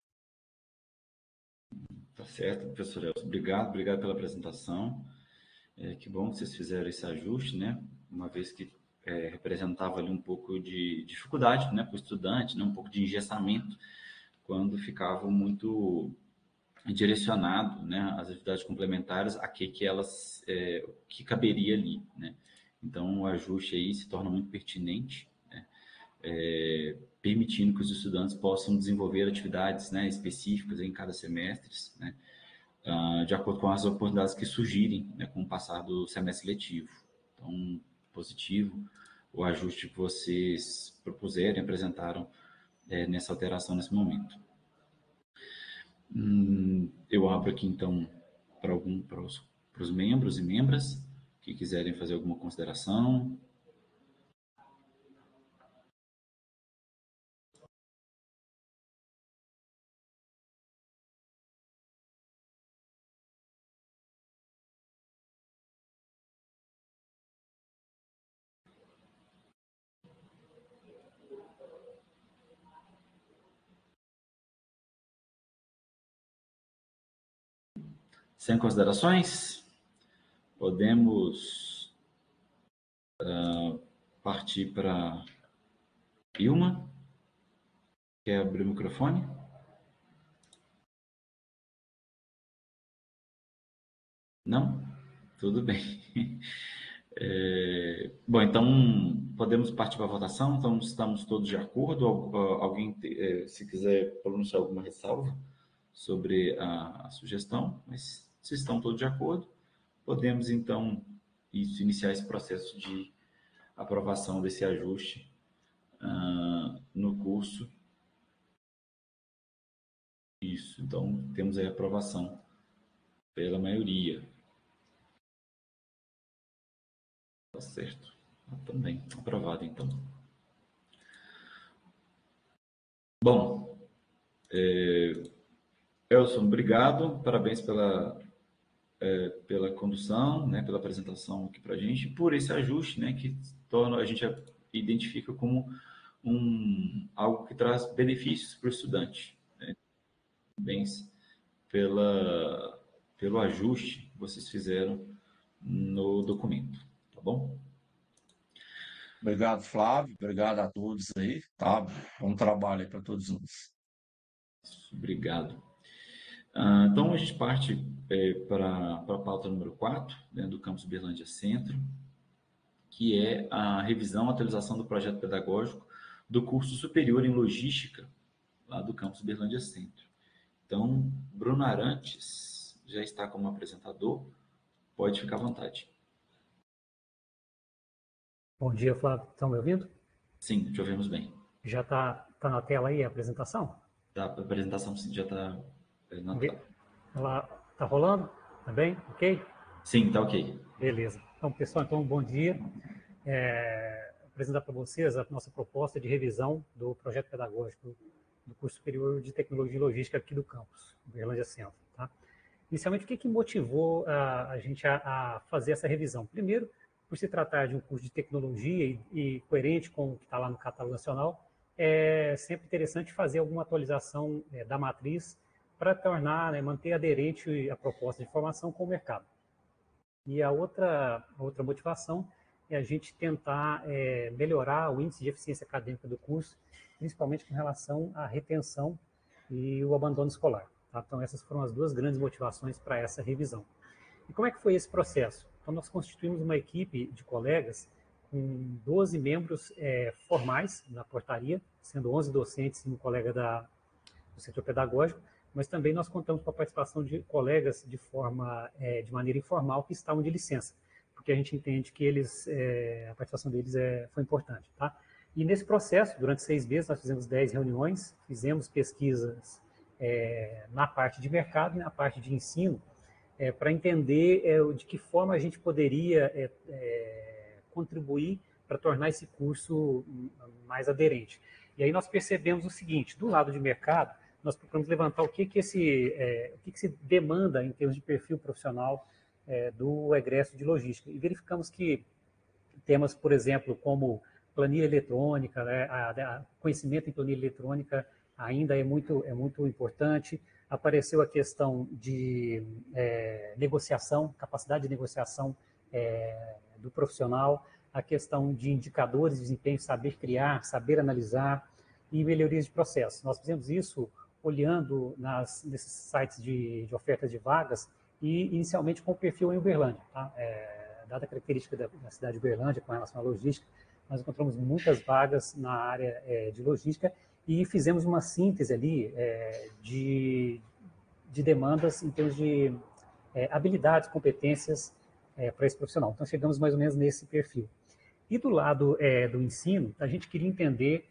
Tá certo, professor Elcio. Obrigado, obrigado pela apresentação. É, que bom que vocês fizeram esse ajuste, né? Uma vez que é, representava ali um pouco de dificuldade, né, para o estudante, né, um pouco de engessamento, quando ficavam muito direcionado, né, as atividades complementares a que que elas é, que caberia ali, né? Então o ajuste aí se torna muito pertinente, né? É, permitindo que os estudantes possam desenvolver atividades, né, específicas em cada semestre, né, uh, de acordo com as oportunidades que surgirem, né, com o passar do semestre letivo. Então, positivo o ajuste que vocês propuseram e apresentaram é, nessa alteração nesse momento. Hum, eu abro aqui então para algum para os, para os membros e membras que quiserem fazer alguma consideração. Sem considerações, podemos uh, partir para Ilma. Quer abrir o microfone? Não? Tudo bem. É, bom, então podemos partir para a votação. Então, estamos todos de acordo? Alguém, se quiser pronunciar alguma ressalva sobre a, a sugestão, mas se estão todos de acordo, podemos então isso, iniciar esse processo de aprovação desse ajuste uh, no curso. Isso, então temos aí a aprovação pela maioria. Tá certo. Também aprovado, então. Bom, é, Elson, obrigado, parabéns pela, é, pela condução, né, pela apresentação aqui para a gente, por esse ajuste, né, que torna, a gente identifica como um, algo que traz benefícios para o estudante. Né? Parabéns pela, pelo ajuste que vocês fizeram no documento, tá bom? Obrigado, Flávio. Obrigado a todos aí, tá? Bom trabalho aí para todos nós. Obrigado. Uh, então, a gente parte é, para a pauta número quatro, né, do Campus Uberlândia Centro, que é a revisão, atualização do projeto pedagógico do curso superior em logística, lá do Campus Uberlândia Centro. Então, Bruno Arantes já está como apresentador, pode ficar à vontade. Bom dia, Flávio. Estão me ouvindo? Sim, te ouvimos bem. Já está tá na tela aí a apresentação? Tá, a apresentação já está na tela. Ela está rolando? Tá bem? Ok? Sim, tá ok. Beleza. Então, pessoal, então, bom dia. É, apresentar para vocês a nossa proposta de revisão do projeto pedagógico do curso superior de Tecnologia e Logística aqui do campus, Uberlândia Centro. Tá? Inicialmente, o que, que motivou a, a gente a, a fazer essa revisão? Primeiro, por se tratar de um curso de tecnologia e, e coerente com o que está lá no catálogo nacional, é sempre interessante fazer alguma atualização é, da matriz para tornar, né, manter aderente a proposta de formação com o mercado. E a outra, a outra motivação é a gente tentar é, melhorar o índice de eficiência acadêmica do curso, principalmente com relação à retenção e o abandono escolar. Tá? Então, essas foram as duas grandes motivações para essa revisão. E como é que foi esse processo? Então, nós constituímos uma equipe de colegas com doze membros é, formais na portaria, sendo onze docentes e um colega da, do setor pedagógico, mas também nós contamos com a participação de colegas de forma, é, de maneira informal que estavam de licença, porque a gente entende que eles, é, a participação deles é, foi importante. Tá? E nesse processo, durante seis meses, nós fizemos dez reuniões, fizemos pesquisas é, na parte de mercado e na parte de ensino, É, para entender é, de que forma a gente poderia é, é, contribuir para tornar esse curso mais aderente. E aí nós percebemos o seguinte: do lado de mercado, nós procuramos levantar o que, que, esse, é, o que, que se demanda em termos de perfil profissional é, do egresso de logística. E verificamos que temas, por exemplo, como planilha eletrônica, né, a, a conhecimento em planilha eletrônica ainda é muito, é muito importante. Apareceu a questão de é, negociação, capacidade de negociação é, do profissional, a questão de indicadores de desempenho, saber criar, saber analisar e melhorias de processo. Nós fizemos isso olhando nas, nesses sites de, de ofertas de vagas e inicialmente com o perfil em Uberlândia. Tá? É, dada a característica da, da cidade de Uberlândia com relação à logística, nós encontramos muitas vagas na área é, de logística e fizemos uma síntese ali é, de, de demandas em termos de é, habilidades, competências é, para esse profissional. Então, chegamos mais ou menos nesse perfil. E do lado é, do ensino, a gente queria entender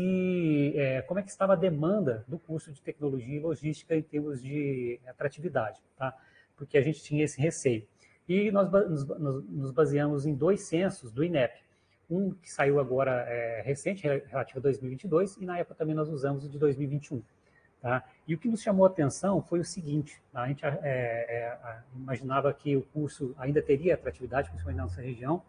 se, é, como é que estava a demanda do curso de Tecnologia e Logística em termos de atratividade, tá? Porque a gente tinha esse receio. E nós nos, nos baseamos em dois censos do INEP. Um que saiu agora é, recente, relativo a dois mil e vinte e dois, e na época também nós usamos o de dois mil e vinte e um. Tá? E o que nos chamou a atenção foi o seguinte: tá? A gente é, é, imaginava que o curso ainda teria atratividade, principalmente na nossa região,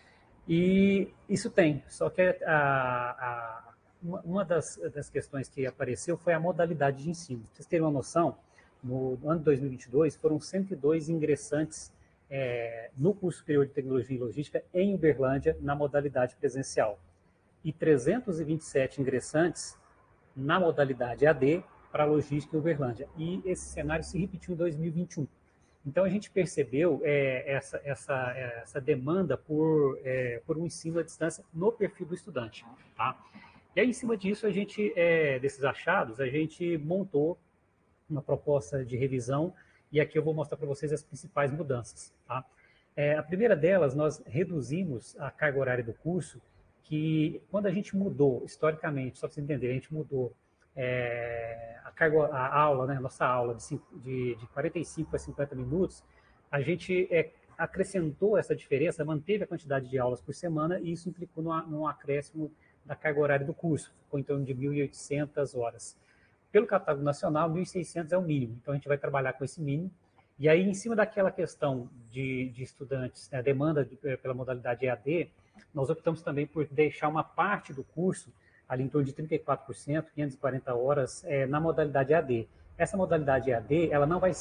e isso tem, só que a, a, uma das, das questões que apareceu foi a modalidade de ensino. Para vocês terem uma noção, no ano de dois mil e vinte e dois foram cento e dois ingressantes É, no curso superior de Tecnologia e Logística em Uberlândia, na modalidade presencial, e trezentos e vinte e sete ingressantes na modalidade A D para Logística em Uberlândia. E esse cenário se repetiu em dois mil e vinte e um. Então, a gente percebeu é, essa, essa, essa demanda por, é, por um ensino à distância no perfil do estudante. Tá? E aí, em cima disso, a gente, é, desses achados, a gente montou uma proposta de revisão. E aqui eu vou mostrar para vocês as principais mudanças. Tá? É, a primeira delas, nós reduzimos a carga horária do curso, que quando a gente mudou, historicamente, só para vocês entenderem, a gente mudou é, a, carga, a aula, né, a nossa aula de, de, de quarenta e cinco a cinquenta minutos, a gente é, acrescentou essa diferença, manteve a quantidade de aulas por semana, e isso implicou no, no acréscimo da carga horária do curso, ficou em torno de mil e oitocentas horas. Pelo catálogo nacional, mil e seiscentos é o mínimo, então a gente vai trabalhar com esse mínimo. E aí, em cima daquela questão de, de estudantes, né, a demanda de, pela modalidade E A D, nós optamos também por deixar uma parte do curso, ali em torno de trinta e quatro por cento, quinhentas e quarenta horas, é, na modalidade E A D. Essa modalidade E A D, ela não vai ser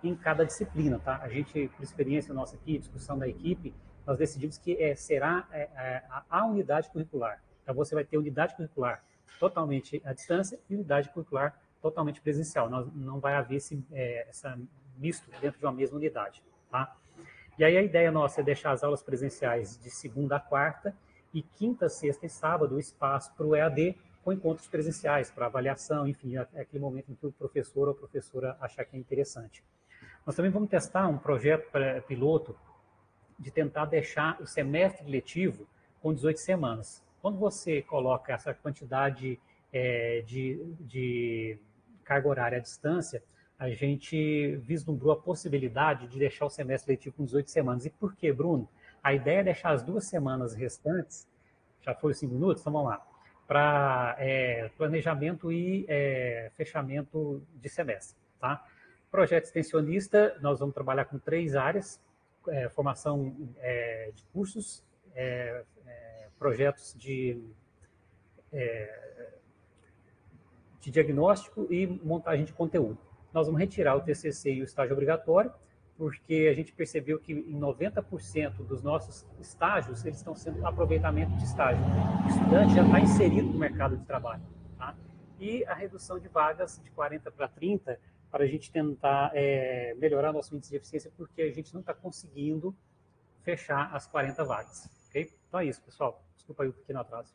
em cada disciplina, tá? A gente, por experiência nossa aqui, discussão da equipe, nós decidimos que é, será é, é, a, a unidade curricular. Então, você vai ter unidade curricular totalmente à distância e unidade curricular totalmente presencial. Não, não vai haver esse é, essa misto dentro de uma mesma unidade, tá? E aí a ideia nossa é deixar as aulas presenciais de segunda a quarta e quinta, sexta e sábado o espaço para o E A D com encontros presenciais, para avaliação, enfim, é aquele momento em que o professor ou a professora achar que é interessante. Nós também vamos testar um projeto piloto de tentar deixar o semestre letivo com dezoito semanas. Quando você coloca essa quantidade é, de, de carga horária à distância, a gente vislumbrou a possibilidade de deixar o semestre letivo com dezoito semanas. E por quê, Bruno? A ideia é deixar as duas semanas restantes, já foi os cinco minutos, então vamos lá, para é, planejamento e é, fechamento de semestre. Tá? Projeto extensionista, nós vamos trabalhar com três áreas, é, formação é, de cursos, é, é, projetos de, é, de diagnóstico e montagem de conteúdo. Nós vamos retirar o T C C e o estágio obrigatório, porque a gente percebeu que em noventa por cento dos nossos estágios, eles estão sendo aproveitamento de estágio. O estudante já está inserido no mercado de trabalho. Tá? E a redução de vagas de quarenta para trinta, para a gente tentar é, melhorar nosso índice de eficiência, porque a gente não está conseguindo fechar as quarenta vagas. Okay? Então é isso, pessoal. Desculpa aí o pequeno atraso.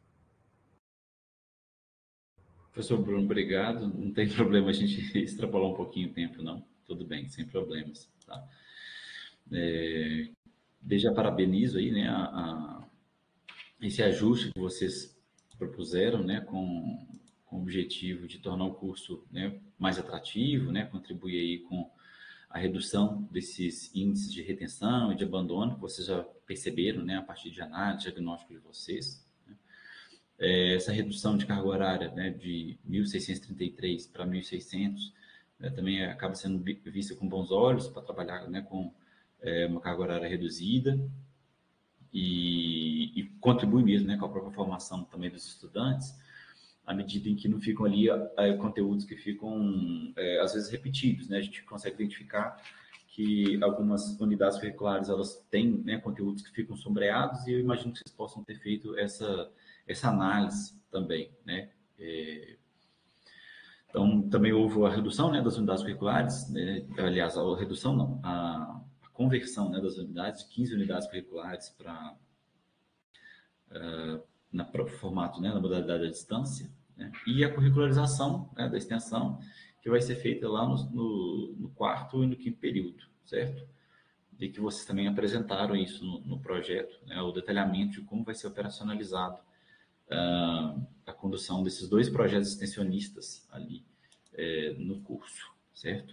Professor Bruno, obrigado. Não tem problema a gente extrapolar um pouquinho o tempo, não. Tudo bem, sem problemas. Tá? É, desde já parabenizo aí, né, a, a, esse ajuste que vocês propuseram, né, com, com o objetivo de tornar o curso, né, mais atrativo, né, contribuir aí com a redução desses índices de retenção e de abandono que vocês já perceberam, né, a partir de análise, diagnóstico de vocês. É, essa redução de carga horária, né, de mil seiscentos e trinta e três para mil e seiscentos, né, também acaba sendo vista com bons olhos para trabalhar, né, com é, uma carga horária reduzida e, e contribui mesmo, né, com a própria formação também dos estudantes, à medida em que não ficam ali é, conteúdos que ficam, é, às vezes, repetidos. Né, a gente consegue identificar que algumas unidades curriculares elas têm, né, conteúdos que ficam sombreados, e eu imagino que vocês possam ter feito essa essa análise também, né? É, então, também houve a redução, né, das unidades curriculares, né? Aliás, a redução não, a, a conversão, né, das unidades, de quinze unidades curriculares para uh, na próprio formato, né, na modalidade à distância, né? E a curricularização, né, da extensão, que vai ser feita lá no, no, no quarto e no quinto período, certo? E que vocês também apresentaram isso no, no projeto, né, o detalhamento de como vai ser operacionalizado Uh, a condução desses dois projetos extensionistas ali é, no curso, certo?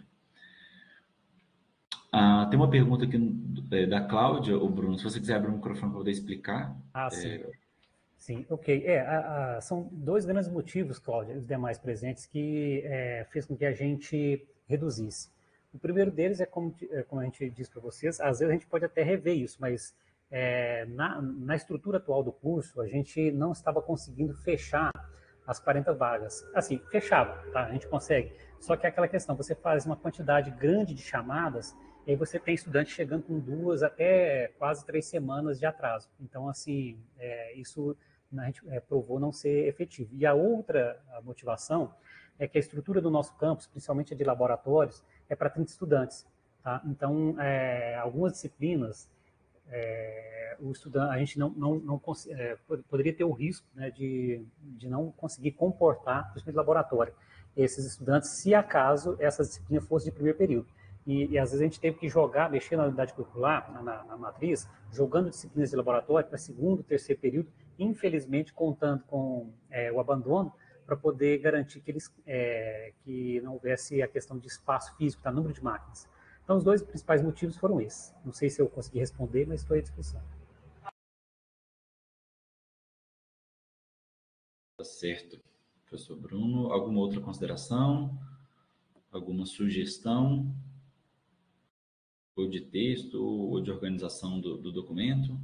Uh, tem uma pergunta aqui é, da Cláudia, ou Bruno, se você quiser abrir o microfone para poder explicar. Ah, sim. É... Sim, ok. É, a, a, são dois grandes motivos, Cláudia, e os demais presentes, que é, fez com que a gente reduzisse. O primeiro deles é, como, é, como a gente disse para vocês, às vezes a gente pode até rever isso, mas É, na, na estrutura atual do curso, a gente não estava conseguindo fechar as quarenta vagas. Assim, fechava, tá? A gente consegue. Só que é aquela questão, você faz uma quantidade grande de chamadas, e aí você tem estudante chegando com duas até quase três semanas de atraso. Então, assim, é, isso a gente é, provou não ser efetivo. E a outra a motivação é que a estrutura do nosso campus, principalmente a de laboratórios, é para trinta estudantes. Tá? Então, é, algumas disciplinas, É, o estudante, a gente não, não, não é, poderia ter o risco, né, de, de não conseguir comportar, principalmente de laboratório, esses estudantes, se acaso essa disciplina fosse de primeiro período. E, e às vezes a gente teve que jogar, mexer na unidade curricular, na, na, na matriz, jogando disciplinas de laboratório para segundo, terceiro período, infelizmente contando com é, o abandono, para poder garantir que, eles, é, que não houvesse a questão de espaço físico, tá, número de máquinas. Então, os dois principais motivos foram esses. Não sei se eu consegui responder, mas estou à disposição. Tá certo, professor Bruno. Alguma outra consideração? Alguma sugestão? Ou de texto, ou de organização do, do documento?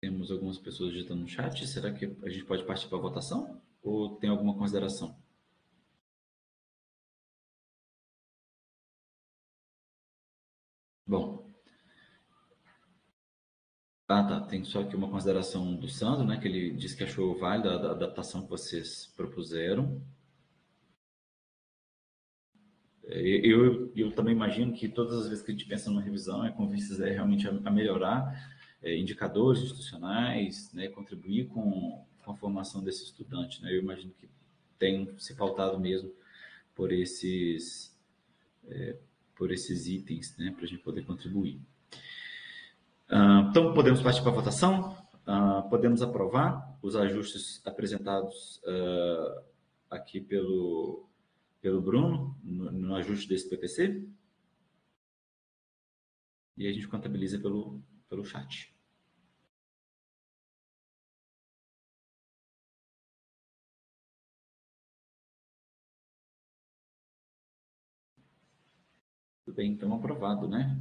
Temos algumas pessoas digitando no chat. Será que a gente pode partir para a votação? Ou tem alguma consideração? Bom. Ah, tá. Tem só aqui uma consideração do Sandro, né? Que ele disse que achou válida a adaptação que vocês propuseram. Eu, eu, eu também imagino que todas as vezes que a gente pensa numa revisão é com vistas é, realmente a, a melhorar é, indicadores institucionais, né? Contribuir com, com a formação desse estudante, né? Eu imagino que tem se pautado mesmo por esses, é, por esses itens, né? Para a gente poder contribuir. Uh, então, podemos partir para a votação. Uh, podemos aprovar os ajustes apresentados uh, aqui pelo, pelo Bruno, no, no ajuste desse P P C. E a gente contabiliza pelo, pelo chat. Tudo bem, então aprovado, né?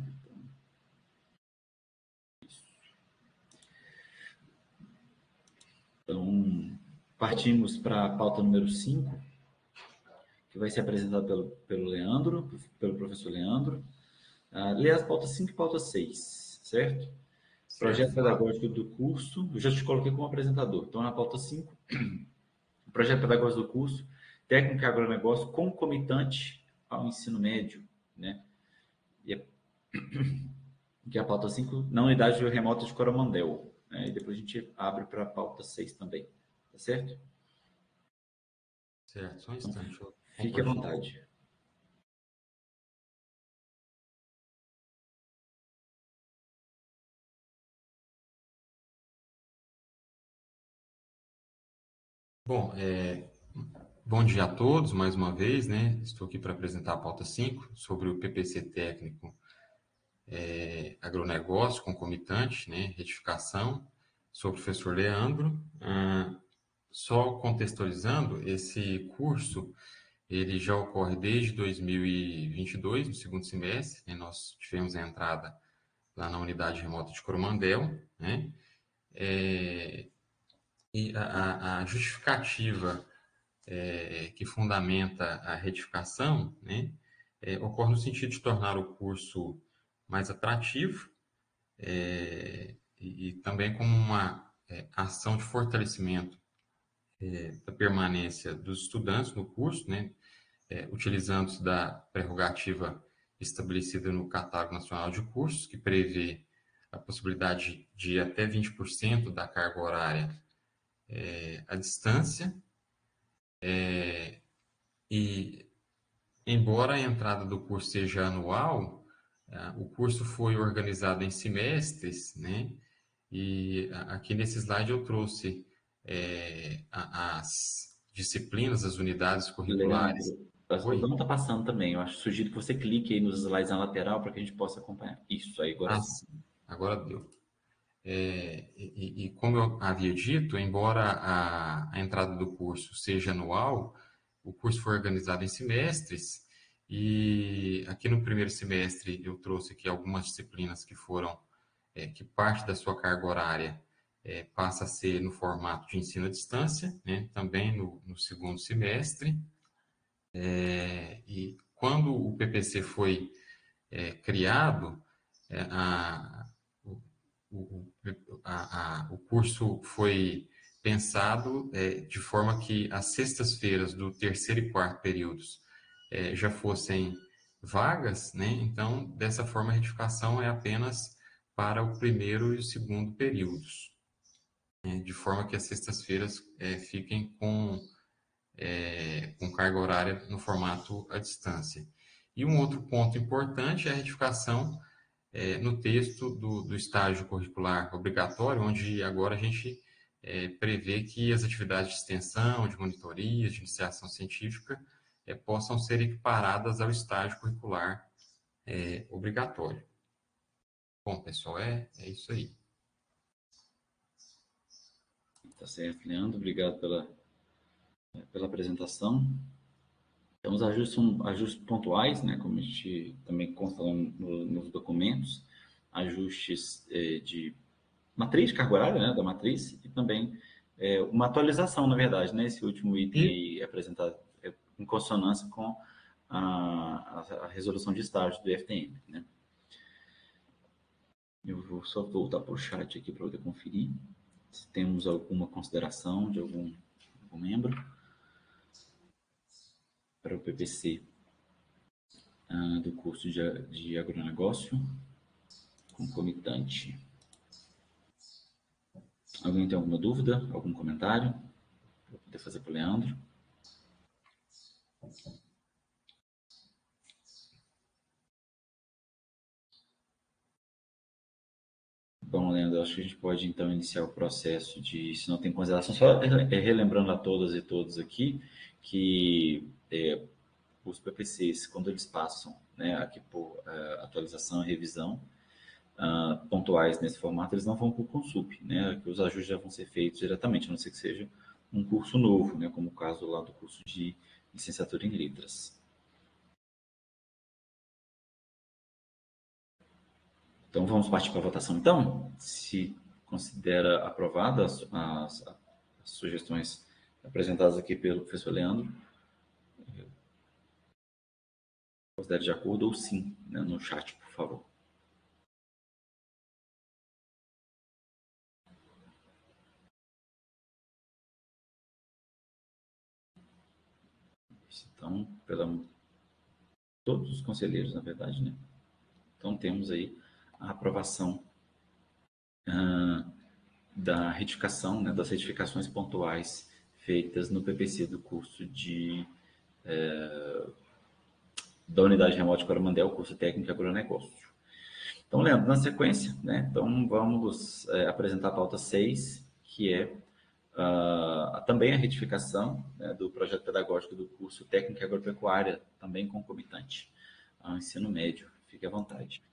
Então, partimos para a pauta número cinco, que vai ser apresentada pelo, pelo Leandro, pelo professor Leandro. Uh, lê as pautas cinco e pauta seis, certo? certo? Projeto pedagógico do curso, eu já te coloquei como apresentador. Então, na pauta cinco, projeto pedagógico do curso, técnica agronegócio concomitante ao ensino médio, né? E a, que é a pauta cinco, na unidade remota de Coromandel. Né? E depois a gente abre para a pauta seis também, tá certo? Certo, só um instante. Então, fique à vontade. Bom, é, bom dia a todos, mais uma vez, né? Estou aqui para apresentar a pauta cinco sobre o P P C técnico é, agronegócio concomitante, né? Retificação. Sou o professor Leandro. Ah, só contextualizando, esse curso ele já ocorre desde dois mil e vinte e dois, no segundo semestre, né? Nós tivemos a entrada lá na unidade remota de Coromandel, né? É, e a, a justificativa é, que fundamenta a retificação, né, é, ocorre no sentido de tornar o curso mais atrativo é, e, e também como uma é, ação de fortalecimento é, da permanência dos estudantes no curso, né, é, utilizando-se da prerrogativa estabelecida no Catálogo Nacional de Cursos, que prevê a possibilidade de até vinte por cento da carga horária é, à distância, é, e embora a entrada do curso seja anual, o curso foi organizado em semestres, né? E aqui nesse slide eu trouxe é, as disciplinas, as unidades curriculares. Leandro, o Dom está passando também. Eu acho sugiro que você clique aí nos slides na lateral para que a gente possa acompanhar. Isso aí, agora ah, sim. Agora deu. É, e, e como eu havia dito, embora a, a entrada do curso seja anual, o curso foi organizado em semestres e aqui no primeiro semestre eu trouxe aqui algumas disciplinas que foram, é, que parte da sua carga horária é, passa a ser no formato de ensino à distância, né? Também no, no segundo semestre. É, e quando o P P C foi é, criado, é, a, o, a, a, o curso foi pensado é, de forma que as sextas-feiras do terceiro e quarto períodos é, já fossem vagas, né? Então, dessa forma, a retificação é apenas para o primeiro e o segundo períodos, né? De forma que as sextas-feiras é, fiquem com, é, com carga horária no formato à distância. E um outro ponto importante é a retificação é, no texto do, do estágio curricular obrigatório, onde agora a gente é, prevê que as atividades de extensão, de monitoria, de iniciação científica é, possam ser equiparadas ao estágio curricular é, obrigatório. Bom, pessoal, é, é isso aí. Tá certo, Leandro. Obrigado pela, pela apresentação. Então, os ajustes são ajustes pontuais, né, como a gente também consta no, nos documentos, ajustes eh, de matriz de carga horária, né, da matriz, e também é, uma atualização, na verdade, né, esse último item aí apresentado é, em consonância com a, a, a resolução de estágio do I F T M, né. Eu vou só voltar para o chat aqui para poder conferir se temos alguma consideração de algum, algum membro para o P P C uh, do curso de, de agronegócio concomitante. Alguém tem alguma dúvida, algum comentário para poder fazer para o Leandro? Bom, Leandro, acho que a gente pode então iniciar o processo de, se não tem consideração, só relembrando a todas e todos aqui que é, os P P Cs, quando eles passam, né, aqui por uh, atualização e revisão, uh, pontuais nesse formato, eles não vão para o Consup, né, que os ajustes já vão ser feitos diretamente, a não ser que seja um curso novo, né, como o caso lá do curso de licenciatura em letras. Então, vamos partir para a votação, então? Se considera aprovada as, as, as sugestões apresentadas aqui pelo professor Leandro, considere de acordo ou sim, né, no chat, por favor. Então, pela, todos os conselheiros, na verdade, né? Então, temos aí a aprovação ah, da retificação, né, das retificações pontuais feitas no P P C do curso de eh, da unidade remota de Coromandel, curso técnico de agronegócio. Então, Leandro, na sequência, né, então vamos é, apresentar a pauta seis, que é uh, também a retificação, né, do projeto pedagógico do curso técnico agropecuária, também concomitante ao ensino médio. Fique à vontade.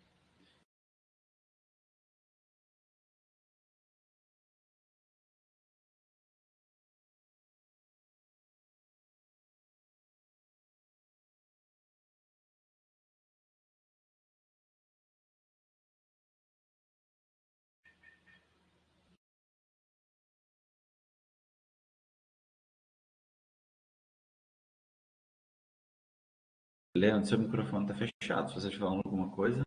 Leandro, seu microfone está fechado. Se você estiver falando alguma coisa.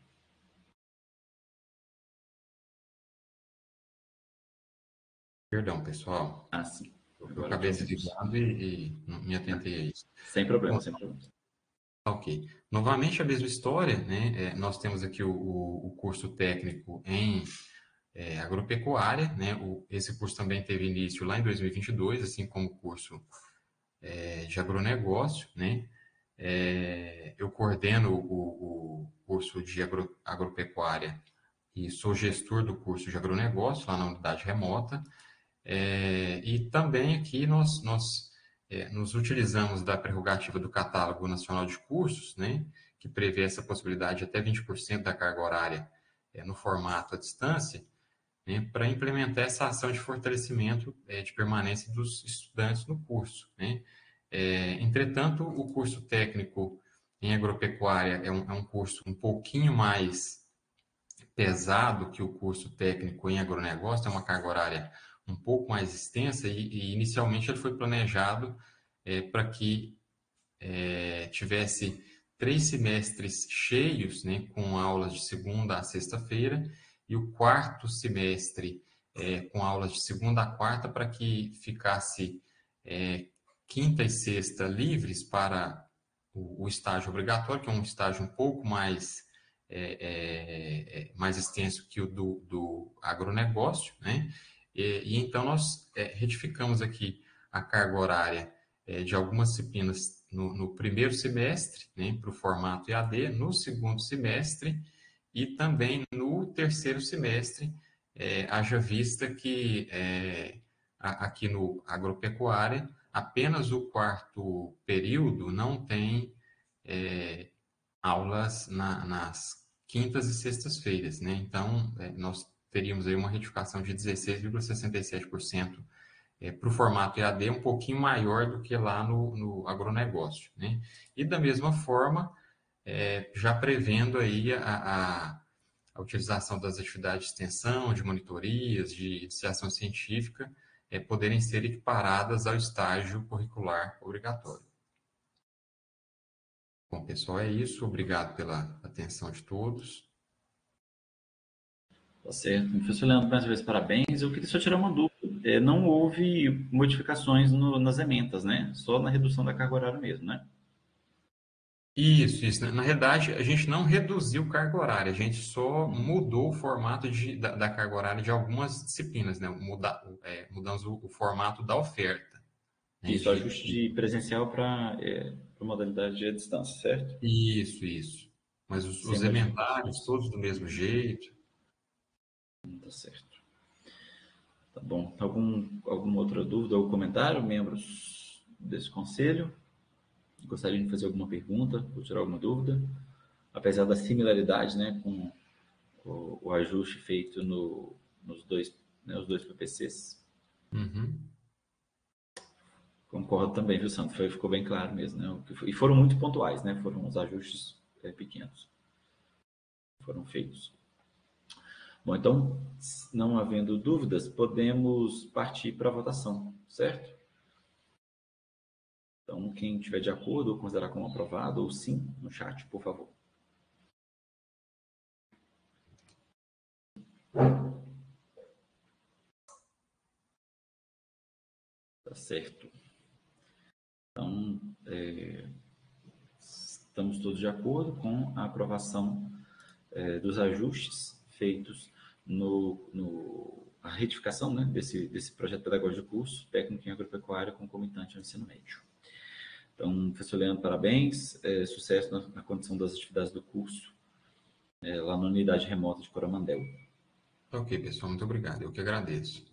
Perdão, pessoal. Ah, sim. Eu acabei desligado e, e não me atentei a isso. Sem problema, Bom, sem problema. Ok. Novamente a mesma história, né? É, nós temos aqui o, o, o curso técnico em é, agropecuária, né? O, esse curso também teve início lá em dois mil e vinte e dois, assim como o curso é, de agronegócio, né? É, eu coordeno o, o curso de agro, agropecuária e sou gestor do curso de agronegócio lá na unidade remota. É, e também aqui nós, nós é, nos utilizamos da prerrogativa do Catálogo Nacional de Cursos, né, que prevê essa possibilidade de até vinte por cento da carga horária é, no formato à distância, né, para implementar essa ação de fortalecimento é, de permanência dos estudantes no curso, né. É, entretanto, o curso técnico em agropecuária é um, é um curso um pouquinho mais pesado que o curso técnico em agronegócio, é uma carga horária um pouco mais extensa e, e inicialmente ele foi planejado é, para que é, tivesse três semestres cheios, né, com aulas de segunda a sexta-feira, e o quarto semestre é, com aulas de segunda a quarta, para que ficasse é, quinta e sexta livres para o, o estágio obrigatório, que é um estágio um pouco mais, é, é, é, mais extenso que o do, do agronegócio, né? E, e então nós é, retificamos aqui a carga horária é, de algumas disciplinas no, no primeiro semestre, né, para o formato E A D, no segundo semestre e também no terceiro semestre, é, haja vista que é, a, aqui no agropecuária, apenas o quarto período não tem é, aulas na, nas quintas e sextas-feiras, né? Então, é, nós teríamos aí uma retificação de dezesseis vírgula sessenta e sete por cento é, para o formato E A D, um pouquinho maior do que lá no, no agronegócio, né? E da mesma forma, é, já prevendo aí a, a, a utilização das atividades de extensão, de monitorias, de iniciação científica, é, poderem ser equiparadas ao estágio curricular obrigatório. Bom, pessoal, é isso. Obrigado pela atenção de todos. Tá certo. Professor Leandro, mais uma vez, parabéns. Eu queria só tirar uma dúvida. É, não houve modificações no, nas ementas, né? Só na redução da carga horária mesmo, né? Isso, isso. Na realidade, a gente não reduziu carga horária, a gente só mudou o formato de, da, da carga horária de algumas disciplinas, né? Muda, é, mudamos o, o formato da oferta. Né? Isso, ajuste de presencial para é, modalidade de distância, certo? Isso, isso. Mas os, os ementários, todos do mesmo jeito. Tá certo. Tá bom. Algum, alguma outra dúvida ou comentário, membros desse conselho? Gostariam de fazer alguma pergunta ou tirar alguma dúvida? Apesar da similaridade, né, com o, o ajuste feito no, nos dois, né, os dois P P Cs. Uhum. Concordo também, viu, Sandro? Foi, ficou bem claro mesmo, né? E foram muito pontuais, né? Foram os ajustes é, pequenos. Foram feitos. Bom, então, não havendo dúvidas, podemos partir para a votação, certo? Então, quem estiver de acordo ou considerar como aprovado, ou sim, no chat, por favor. Tá certo. Então, é, estamos todos de acordo com a aprovação é, dos ajustes feitos no, no a retificação, né, desse, desse projeto pedagógico de curso técnico em agropecuária concomitante ao ensino médio. Então, professor Leandro, parabéns, é, sucesso na, na condição das atividades do curso é, lá na unidade remota de Coromandel. Ok, pessoal, muito obrigado. Eu que agradeço.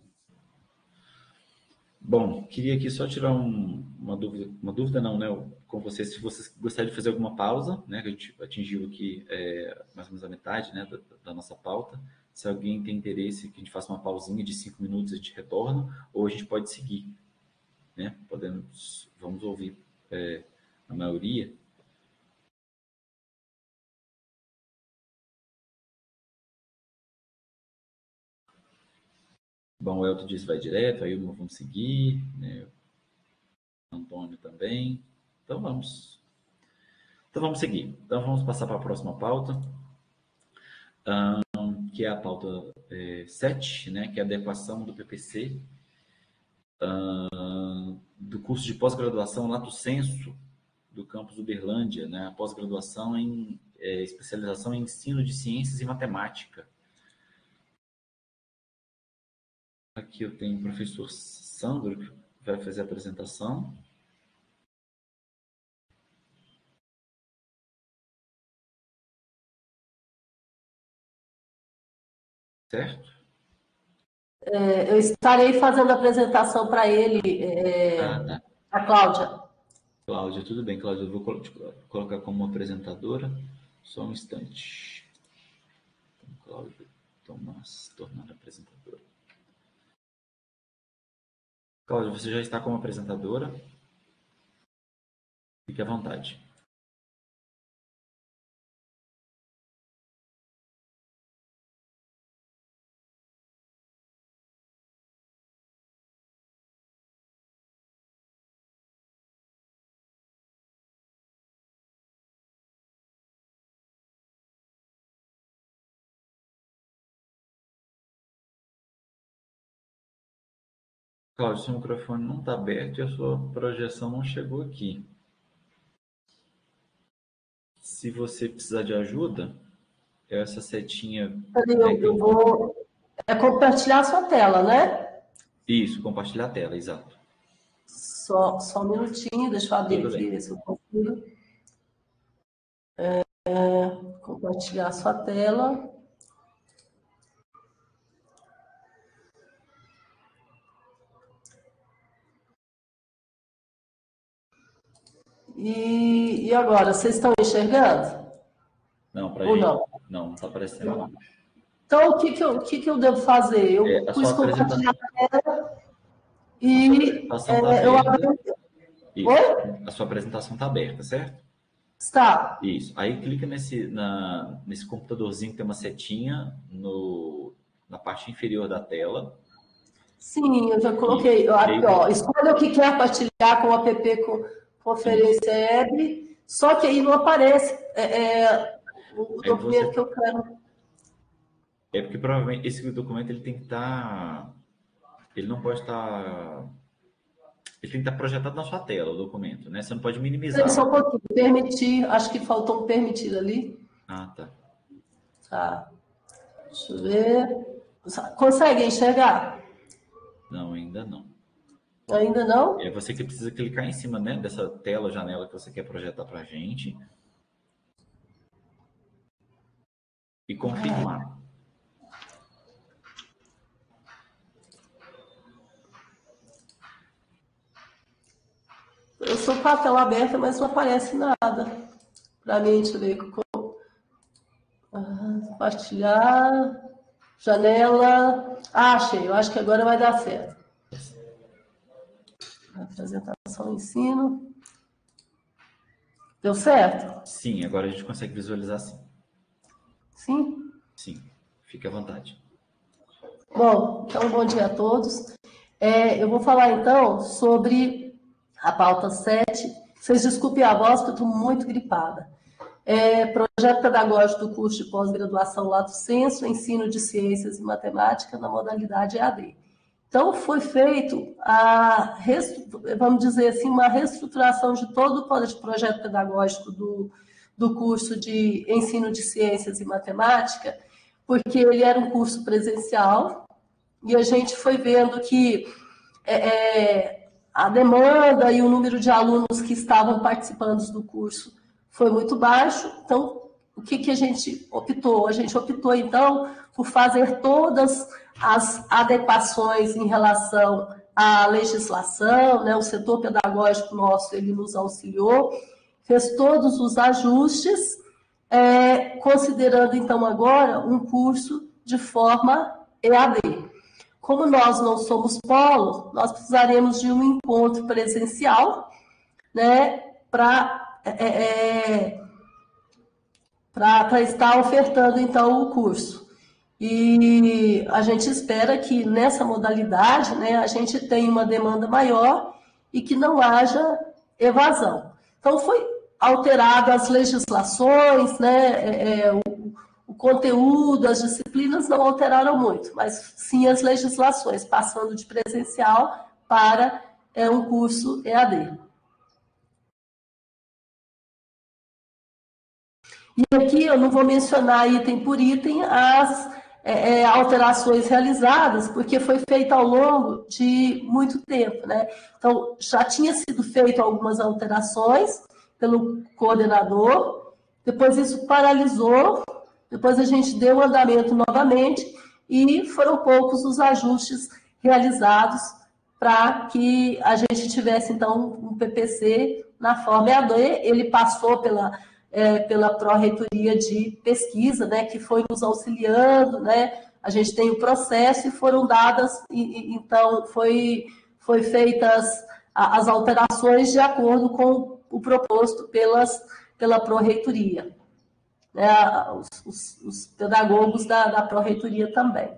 Bom, queria aqui só tirar um, uma dúvida, uma dúvida não, né, com vocês, se vocês gostariam de fazer alguma pausa, né, que a gente atingiu aqui é, mais ou menos a metade, né, da, da nossa pauta. Se alguém tem interesse que a gente faça uma pausinha de cinco minutos, a gente retorna, ou a gente pode seguir, né, podemos, vamos ouvir é, a maioria. Bom, o Elton disse vai direto, aí vamos seguir, né? Antônio também. Então vamos. Então vamos seguir. Então vamos passar para a próxima pauta, um, que é a pauta é, sete, né? Que é a adequação do P P C um, do curso de pós-graduação Lato Sensu do campus Uberlândia, né? A pós-graduação em é, especialização em ensino de ciências e matemática. Aqui eu tenho o professor Sandro, que vai fazer a apresentação. Certo? É, eu estarei fazendo a apresentação para ele, é, Ah, tá. a Cláudia. Cláudia, tudo bem, Cláudia. Eu vou colocar como apresentadora. Só um instante. Então, Cláudia Tomás, tornar apresentadora. Cláudia, você já está como apresentadora. Fique à vontade. Cláudio, seu microfone não está aberto e a sua projeção não chegou aqui. Se você precisar de ajuda, essa setinha... Eu, eu vou... É compartilhar a sua tela, né? Isso, compartilhar a tela, exato. Só, só um minutinho, deixa eu abrir Tudo aqui, ver se eu consigo. É, é, compartilhar a sua tela. E, e agora, vocês estão enxergando? Não, para Ou gente, não? Não, não está aparecendo. Não. Então, o que, que, eu, o que, que eu devo fazer? Eu É, a pus sua compartilhar a tela e A sua apresentação é, tá eu aberta. abri... Isso. Oi? A sua apresentação está aberta, certo? Está. Isso. Aí clica nesse, na, nesse computadorzinho que tem uma setinha no, na parte inferior da tela. Sim, eu já coloquei. Isso. Aqui, ó, escolha o que quer partilhar com o app com Conferência Web, só que aí não aparece é, é, o Aí documento você... que eu quero. É porque provavelmente esse documento ele tem que estar... Ele não pode estar... Ele tem que estar projetado na sua tela, o documento, né? Você não pode minimizar. Só um pouquinho. Permitir, acho que faltou um permitir ali. Ah, tá. Tá. Deixa eu ver. Consegue enxergar? Não, ainda não. Ainda não? É você que precisa clicar em cima, né, dessa tela, janela que você quer projetar para a gente. E confirmar. Eu sou com a tela aberta, mas não aparece nada. Para mim, deixa eu ver. Compartilhar. Janela. Ah, achei. Eu acho que agora vai dar certo. Apresentação, ensino. Deu certo? Sim, agora a gente consegue visualizar sim. Sim? Sim. Fique à vontade. Bom, então, bom dia a todos. É, eu vou falar, então, sobre a pauta sete. Vocês desculpem a voz, porque eu estou muito gripada. É, projeto pedagógico do curso de pós-graduação Lato Sensu, ensino de ciências e matemática na modalidade E A D. Então, foi feito, a, vamos dizer assim, uma reestruturação de todo o projeto pedagógico do, do curso de ensino de ciências e matemática, porque ele era um curso presencial, e a gente foi vendo que é, é, a demanda e o número de alunos que estavam participando do curso foi muito baixo. Então, o que, que a gente optou? A gente optou, então, por fazer todas as adequações em relação à legislação, né? O setor pedagógico nosso, ele nos auxiliou, fez todos os ajustes, é, considerando, então, agora um curso de forma E A D. Como nós não somos polo, nós precisaremos de um encontro presencial, né, para é, é, para estar ofertando, então, o curso. E a gente espera que nessa modalidade, né, a gente tenha uma demanda maior e que não haja evasão. Então, foi alterado as legislações, né, é, é, o, o conteúdo, as disciplinas não alteraram muito, mas sim as legislações, passando de presencial para é, um curso E A D. E aqui eu não vou mencionar item por item as é, alterações realizadas, porque foi feito ao longo de muito tempo, né? Então, já tinha sido feito algumas alterações pelo coordenador, depois isso paralisou, depois a gente deu andamento novamente e foram poucos os ajustes realizados para que a gente tivesse, então, um P P C na forma E A D. Ele passou pela... É, pela Pró-Reitoria de Pesquisa, né, que foi nos auxiliando, né, a gente tem o processo e foram dadas, e, e, então, foi, foi feitas as alterações de acordo com o proposto pelas, pela Pró-Reitoria, né, os, os, os pedagogos da, da Pró-Reitoria também.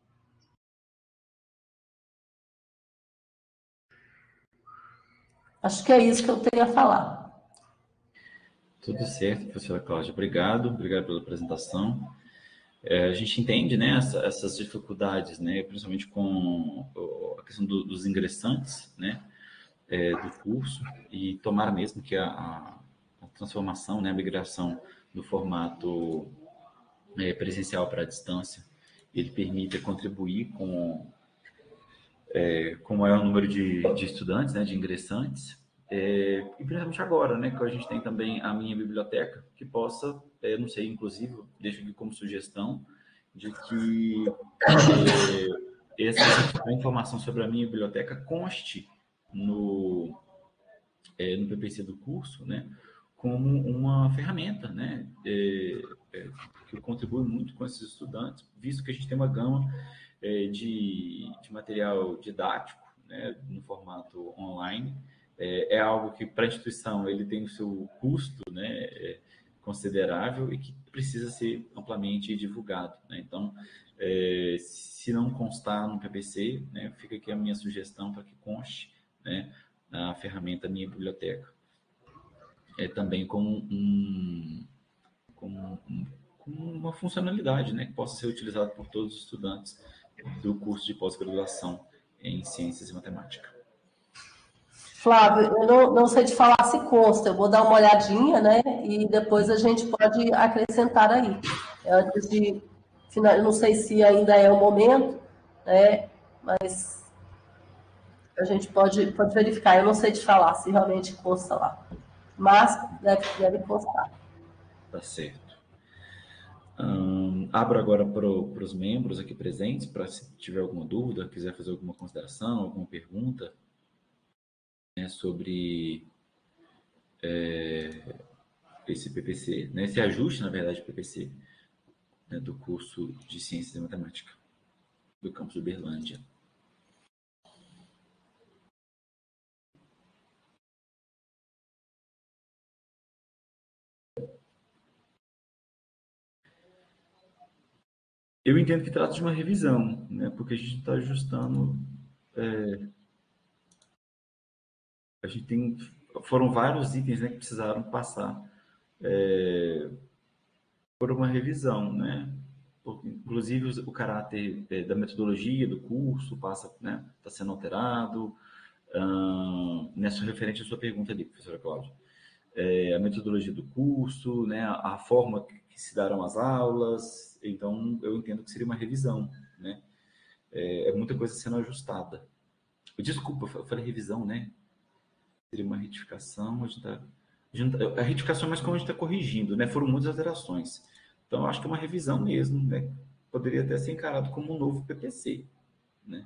Acho que é isso que eu tenho a falar. Tudo certo, professora Cláudia. Obrigado, obrigado pela apresentação. É, a gente entende, né, essa, essas dificuldades, né, principalmente com a questão do, dos ingressantes, né, é, do curso, e tomara mesmo que a, a transformação, né, a migração do formato é, presencial para a distância, ele permita contribuir com, é, com o maior número de, de estudantes, né, de ingressantes. É, e principalmente agora, né, que a gente tem também a minha biblioteca, que possa, é, não sei, inclusive, deixo aqui como sugestão, de que é, essa a informação sobre a minha biblioteca conste no, é, no P P C do curso, né, como uma ferramenta, né, é, é, que contribui muito com esses estudantes, visto que a gente tem uma gama é, de, de material didático, né, no formato online, é, é algo que, para a instituição, ele tem o seu custo, né, é, considerável e que precisa ser amplamente divulgado, né? Então, é, se não constar no P P C, né, fica aqui a minha sugestão para que conste, né, na ferramenta Minha Biblioteca. É também como, um, como, um, como uma funcionalidade, né, que possa ser utilizada por todos os estudantes do curso de pós-graduação em Ciências e Matemática. Flávio, eu não, não sei te falar se consta, eu vou dar uma olhadinha, né? E depois a gente pode acrescentar aí. Antes de final, eu não sei se ainda é o momento, né? Mas a gente pode, pode verificar. Eu não sei te falar se realmente consta lá. Mas deve, deve constar. Tá certo. Hum, abro agora para os membros aqui presentes, para se tiver alguma dúvida, quiser fazer alguma consideração, alguma pergunta, né, sobre é, esse P P C, né, esse ajuste, na verdade, P P C, né, do curso de Ciências e Matemática do campus de Uberlândia. Eu entendo que trata de uma revisão, né, porque a gente está ajustando. É, a gente tem, foram vários itens, né, que precisaram passar é, por uma revisão, né? Inclusive o caráter é, da metodologia do curso passa, né, está sendo alterado. Uh, nessa referente à sua pergunta ali, professora Cláudia, é, a metodologia do curso, né, a, a forma que se darão as aulas. Então eu entendo que seria uma revisão, né? É, é muita coisa sendo ajustada. Desculpa, eu falei revisão, né? Seria uma retificação. A, gente tá, a, gente, a retificação é mais como a gente está corrigindo, né? Foram muitas alterações. Então, eu acho que é uma revisão mesmo, né? Poderia até ser encarado como um novo P P C, né?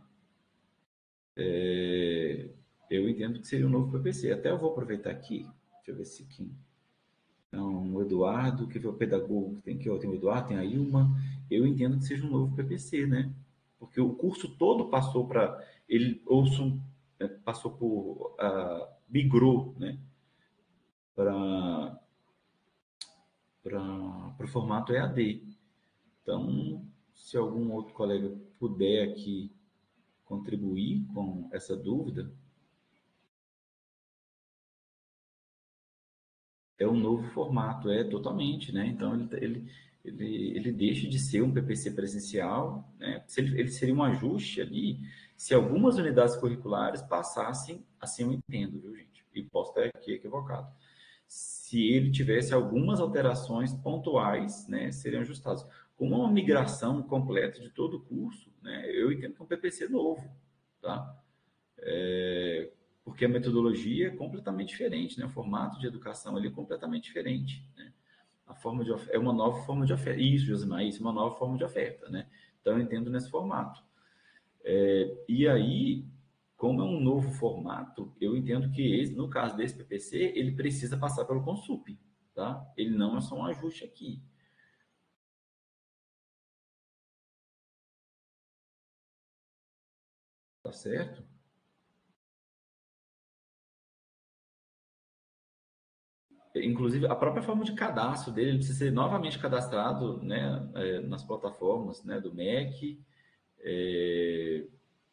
É, eu entendo que seria um novo P P C. Até eu vou aproveitar aqui, deixa eu ver se aqui. Então, o Eduardo, que é o pedagogo, tem que tem o Eduardo, tem a Ilma. Eu entendo que seja um novo P P C, né? Porque o curso todo passou para ele, ouço, passou por uh, migrou, né? Para para o formato E A D. Então, se algum outro colega puder aqui contribuir com essa dúvida, é um novo formato, é totalmente, né? Então, ele, ele, ele, ele deixa de ser um P P C presencial, né? Ele, ele seria um ajuste ali, se algumas unidades curriculares passassem, assim eu entendo, viu, gente? E posso estar aqui equivocado. Se ele tivesse algumas alterações pontuais, né, seriam ajustadas. Como uma migração completa de todo o curso, né, eu entendo que é um P P C novo, tá? É, porque a metodologia é completamente diferente, né? O formato de educação ele é completamente diferente, né? A forma de é uma nova forma de oferta. Isso, Josimar, isso é uma nova forma de oferta, né? Então eu entendo nesse formato. É, e aí, como é um novo formato, eu entendo que esse, no caso desse P P C, ele precisa passar pelo Consup, tá? Ele não é só um ajuste aqui. Tá certo? Inclusive, a própria forma de cadastro dele, ele precisa ser novamente cadastrado, né, é, nas plataformas, né, do M E C. É...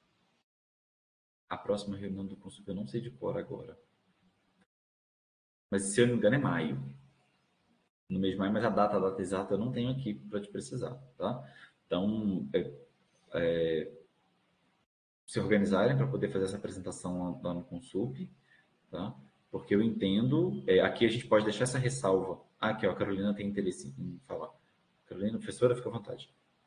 A próxima reunião do Consup eu não sei de cor agora. Mas, se eu não me engano, é maio. No mês de maio, mas a data, a data exata eu não tenho aqui para te precisar, tá? Então, é, é, se organizarem para poder fazer essa apresentação lá, lá no Consup, tá? Porque eu entendo, é, aqui a gente pode deixar essa ressalva. Ah, aqui, ó, a Carolina tem interesse em falar. Carolina, professora, fica à vontade.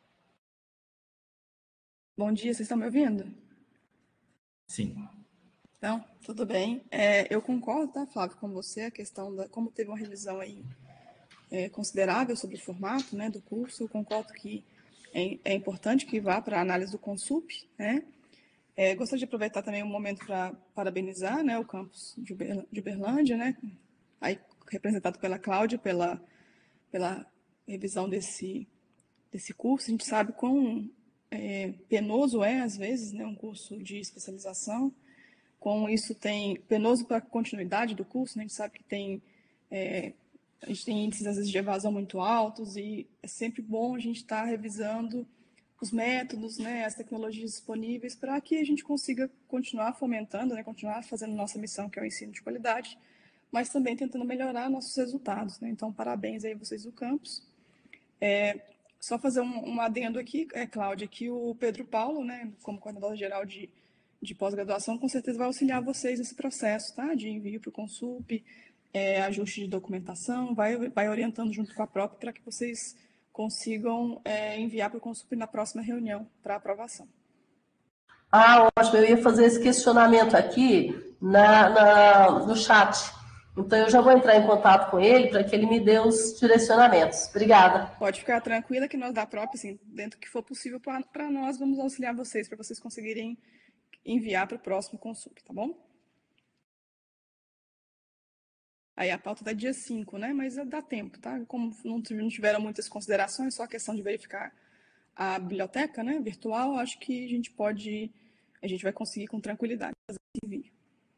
Bom dia, vocês estão me ouvindo? Sim. Então, tudo bem. É, eu concordo, tá, Flávio, com você, a questão da como teve uma revisão aí é, considerável sobre o formato, né, do curso. Eu concordo que é, é importante que vá para a análise do Consup, né? É, gostaria de aproveitar também um momento para parabenizar, né, o campus de, Uber, de Uberlândia, né, aí representado pela Cláudia, pela, pela revisão desse, desse curso. A gente sabe quão é, penoso é, às vezes, né, um curso de especialização, como isso tem penoso para a continuidade do curso, né? A gente sabe que tem, é, a gente tem índices, às vezes, de evasão muito altos, e é sempre bom a gente estar revisando os métodos, né, as tecnologias disponíveis, para que a gente consiga continuar fomentando, né, continuar fazendo nossa missão, que é o ensino de qualidade, mas também tentando melhorar nossos resultados, né? Então, parabéns aí vocês do campus. É, só fazer um, um adendo aqui, é, Cláudia, que o Pedro Paulo, né, como coordenador geral de, de pós-graduação, com certeza vai auxiliar vocês nesse processo, tá? De envio para o Consup, é, ajuste de documentação, vai, vai orientando junto com a própria para que vocês consigam é, enviar para o Consup na próxima reunião para aprovação. Ah, ótimo, eu ia fazer esse questionamento aqui na, na, no chat. Então, eu já vou entrar em contato com ele para que ele me dê os direcionamentos. Obrigada. Pode ficar tranquila que nós da própria, assim, dentro do que for possível para nós, vamos auxiliar vocês, para vocês conseguirem enviar para o próximo Consup, tá bom? Aí a pauta dá dia cinco, né? Mas dá tempo, tá? Como não tiveram muitas considerações, só a questão de verificar a biblioteca, né, virtual, acho que a gente pode, a gente vai conseguir com tranquilidade fazer esse envio.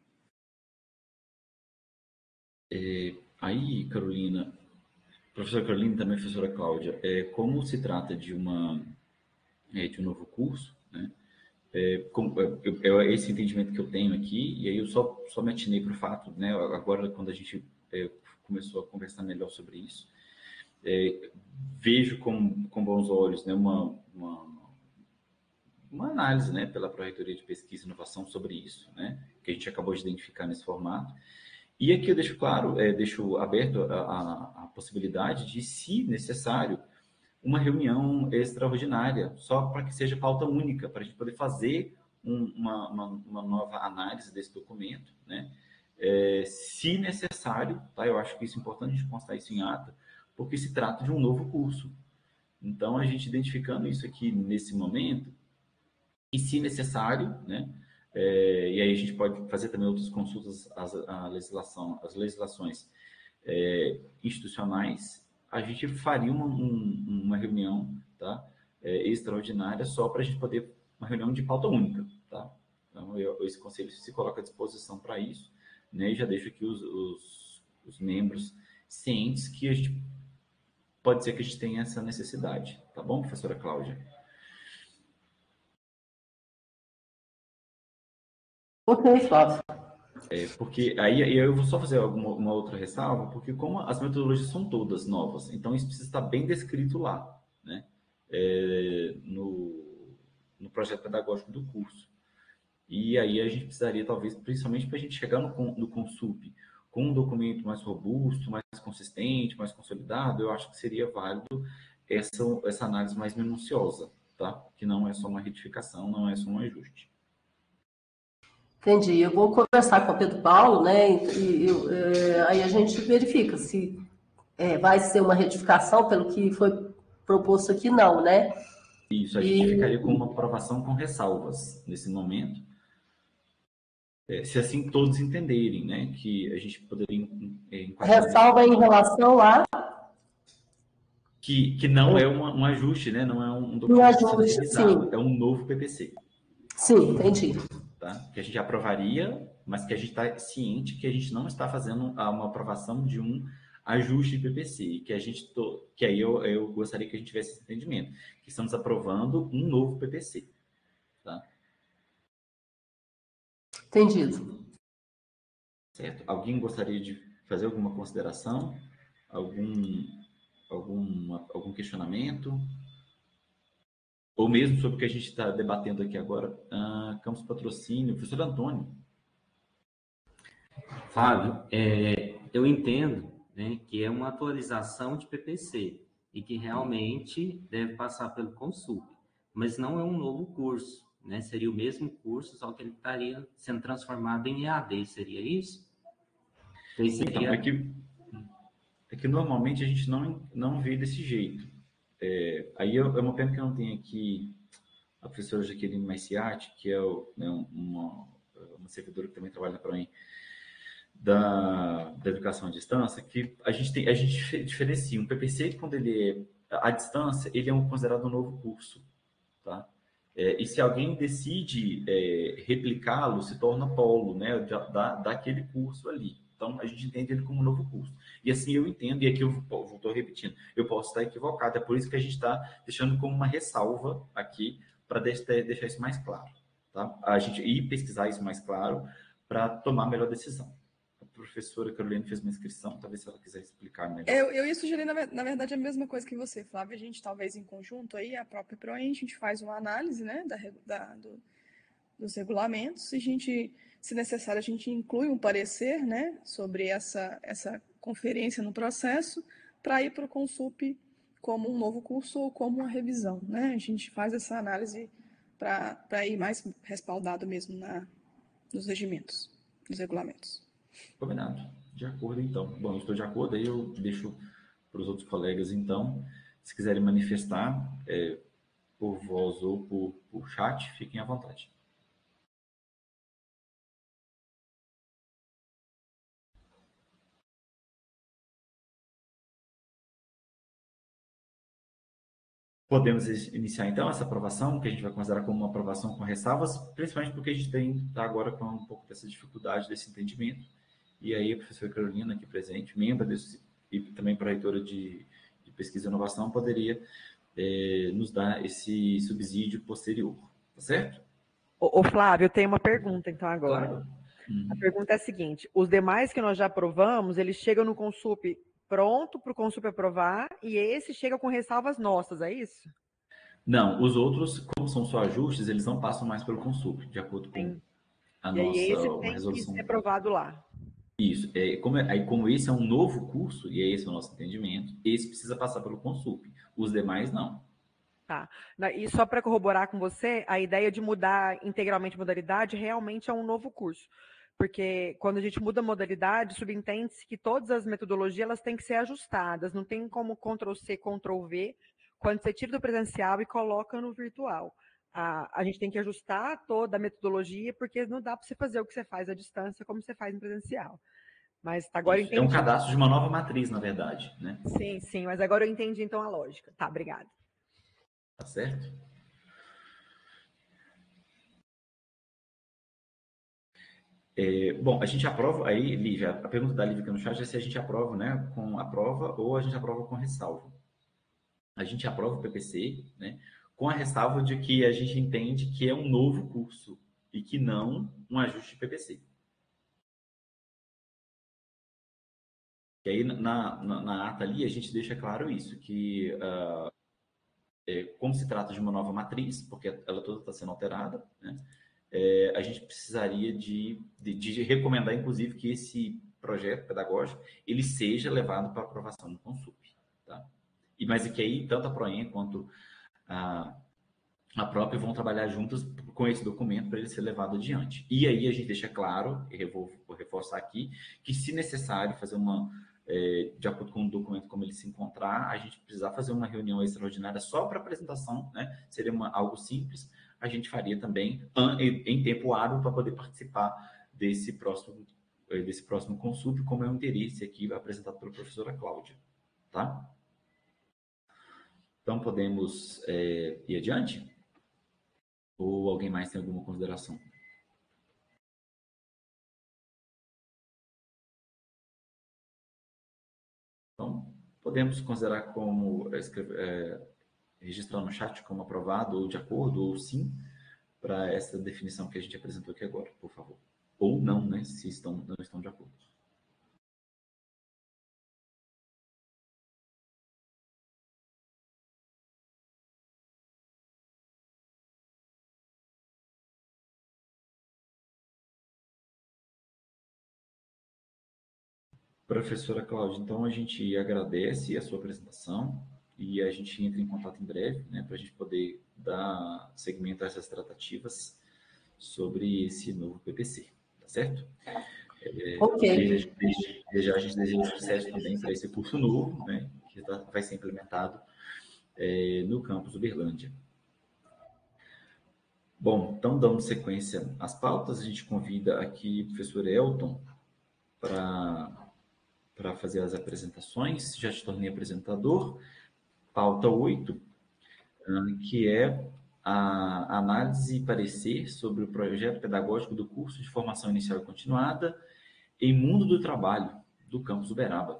É, aí, Carolina, professora Carolina e também professora Cláudia, é, como se trata de, uma, é, de um novo curso, né, é, com, é, é esse entendimento que eu tenho aqui, e aí eu só, só me atinei para o fato, né, agora quando a gente é, começou a conversar melhor sobre isso, é, vejo com, com bons olhos, né, uma, uma, uma análise, né, pela Pró-Reitoria de Pesquisa e Inovação sobre isso, né, que a gente acabou de identificar nesse formato. E aqui eu deixo claro, é, deixo aberto a, a, a possibilidade de, se necessário, uma reunião extraordinária, só para que seja pauta única, para a gente poder fazer um, uma, uma, uma nova análise desse documento, né? É, se necessário, tá? Eu acho que isso é importante a gente constar isso em ata, porque se trata de um novo curso. Então, a gente identificando isso aqui nesse momento, e se necessário, né? É, e aí a gente pode fazer também outras consultas às, à legislação, às legislações é, institucionais, a gente faria uma, um, uma reunião, tá, é, extraordinária só para a gente poder, uma reunião de pauta única. Tá? Então, eu, esse conselho se coloca à disposição para isso, né, e já deixo aqui os, os, os membros cientes que a gente, pode ser que a gente tenha essa necessidade. Tá bom, professora Cláudia? Ok, Flávio. É, porque aí, aí eu vou só fazer alguma uma outra ressalva, porque como as metodologias são todas novas, então isso precisa estar bem descrito lá, né? É, no, no projeto pedagógico do curso. E aí a gente precisaria, talvez, principalmente para a gente chegar no, no Consup com um documento mais robusto, mais consistente, mais consolidado, eu acho que seria válido essa, essa análise mais minuciosa, tá? Que não é só uma retificação, não é só um ajuste. Entendi. Eu vou conversar com o Pedro Paulo, né? E, e é, aí a gente verifica se é, vai ser uma retificação pelo que foi proposto aqui, não, né? Isso, a gente e... ficaria com uma aprovação com ressalvas nesse momento. É, se assim todos entenderem, né? Que a gente poderia... É, ressalva em relação a... Que, que não é uma, um ajuste, né? Não é um documento um ajuste, sim. É um novo P P C. Sim, entendi. Tá? Que a gente aprovaria, mas que a gente está ciente que a gente não está fazendo uma aprovação de um ajuste de P P C, que a gente to... que aí eu, eu gostaria que a gente tivesse esse entendimento, que estamos aprovando um novo P P C. Tá? Entendido. Certo. Alguém gostaria de fazer alguma consideração? Algum, algum, algum questionamento? Ou mesmo sobre o que a gente está debatendo aqui agora, uh, Campus Patrocínio, professor Antônio. Flávio, é, eu entendo, né, que é uma atualização de P P C e que realmente deve passar pelo Consup, mas não é um novo curso, né? Seria o mesmo curso, só que ele estaria sendo transformado em E A D, seria isso? Seria... Então, é que, é que normalmente a gente não, não vê desse jeito. É, aí eu, é uma pena que eu não tenho aqui a professora Jaqueline Maiciati, que é o, né, uma, uma servidora que também trabalha na PROEM da, da educação à distância, que a gente, tem, a gente diferencia. Um P P C, quando ele é à distância, ele é um, considerado um novo curso. Tá? É, e se alguém decide é, replicá-lo, se torna polo, né, da, daquele curso ali. Então, a gente entende ele como um novo curso. E assim eu entendo, e aqui eu estou repetindo, eu posso estar equivocado, é por isso que a gente está deixando como uma ressalva aqui, para deixar isso mais claro. Tá? A gente ir pesquisar isso mais claro, para tomar a melhor decisão. A professora Carolina fez uma inscrição, talvez se ela quiser explicar melhor. Eu, eu ia sugerir, na, na verdade, a mesma coisa que você, Flávia. A gente, talvez, em conjunto, aí, a própria ProEn, a gente faz uma análise, né, da, da, do, dos regulamentos, e a gente, se necessário, a gente inclui um parecer, né, sobre essa, essa conferência no processo, para ir para o Consup como um novo curso ou como uma revisão, né? A gente faz essa análise para ir mais respaldado mesmo na, nos regimentos, nos regulamentos. Combinado. De acordo, então. Bom, eu estou de acordo, aí eu deixo para os outros colegas, então, se quiserem manifestar é, por voz ou por, por chat, fiquem à vontade. Podemos iniciar, então, essa aprovação, que a gente vai considerar como uma aprovação com ressalvas, principalmente porque a gente tem tá agora com um pouco dessa dificuldade, desse entendimento. E aí, a professora Carolina, aqui presente, membro desse, e também pró-reitora de, de Pesquisa e Inovação, poderia é, nos dar esse subsídio posterior. Tá certo? Ô, ô Flávio, eu tenho uma pergunta, então, agora. Claro. Uhum. A pergunta é a seguinte: os demais que nós já aprovamos, eles chegam no Consup pronto para o Consup aprovar, e esse chega com ressalvas nossas, é isso? Não, os outros, como são só ajustes, eles não passam mais pelo Consup, de acordo com Sim. a E aí nossa esse uma tem resolução. que ser aprovado lá. Isso. É, como, aí, como esse é um novo curso, e é esse o nosso entendimento, esse precisa passar pelo Consup. Os demais, não. Tá. E só para corroborar com você, a ideia de mudar integralmente a modalidade realmente é um novo curso. Porque quando a gente muda a modalidade, subentende-se que todas as metodologias elas têm que ser ajustadas. Não tem como control C, control V, quando você tira do presencial e coloca no virtual. A, a gente tem que ajustar toda a metodologia, porque não dá para você fazer o que você faz à distância como você faz no presencial. Mas agora eu entendi. É um cadastro de uma nova matriz, na verdade, né? Sim, sim, mas agora eu entendi então a lógica. Tá, obrigada. Tá certo? É, bom, a gente aprova, aí, Lívia, a pergunta da Lívia aqui no chat é se a gente aprova, né, com aprova ou a gente aprova com ressalva. A gente aprova o P P C, né, com a ressalva de que a gente entende que é um novo curso e que não um ajuste de P P C. E aí, na, na, na ata ali, a gente deixa claro isso, que uh, é, como se trata de uma nova matriz, porque ela toda está sendo alterada, né, é, a gente precisaria de, de, de recomendar, inclusive, que esse projeto pedagógico ele seja levado para aprovação no Consup. Tá? E, mas é que aí, tanto a ProEn quanto a, a própria vão trabalhar juntas com esse documento para ele ser levado adiante. E aí a gente deixa claro, eu vou, vou reforçar aqui, que se necessário fazer uma, é, de acordo com o documento como ele se encontrar, a gente precisar fazer uma reunião extraordinária só para apresentação, né? Seria uma, algo simples, a gente faria também em tempo hábil para poder participar desse próximo, desse próximo Consup, como é o interesse aqui apresentado pela professora Cláudia. Tá? Então, podemos é, ir adiante? Ou alguém mais tem alguma consideração? Então, podemos considerar como é, registrar no chat como aprovado ou de acordo ou sim para essa definição que a gente apresentou aqui agora, por favor. Ou não, né, se estão, não estão de acordo. Professora Cláudia, então a gente agradece a sua apresentação e a gente entra em contato em breve, né, para a gente poder dar seguimento a essas tratativas sobre esse novo P P C, tá certo? É, ok. Desde, desde, desde já a gente deseja sucesso também para esse curso novo, né, que tá, vai ser implementado é, no campus Uberlândia. Bom, então, dando sequência às pautas, a gente convida aqui o professor Elton para para fazer as apresentações. Já te tornei apresentador. Pauta oito, que é a análise e parecer sobre o projeto pedagógico do curso de formação inicial e continuada em Mundo do Trabalho, do campus Uberaba.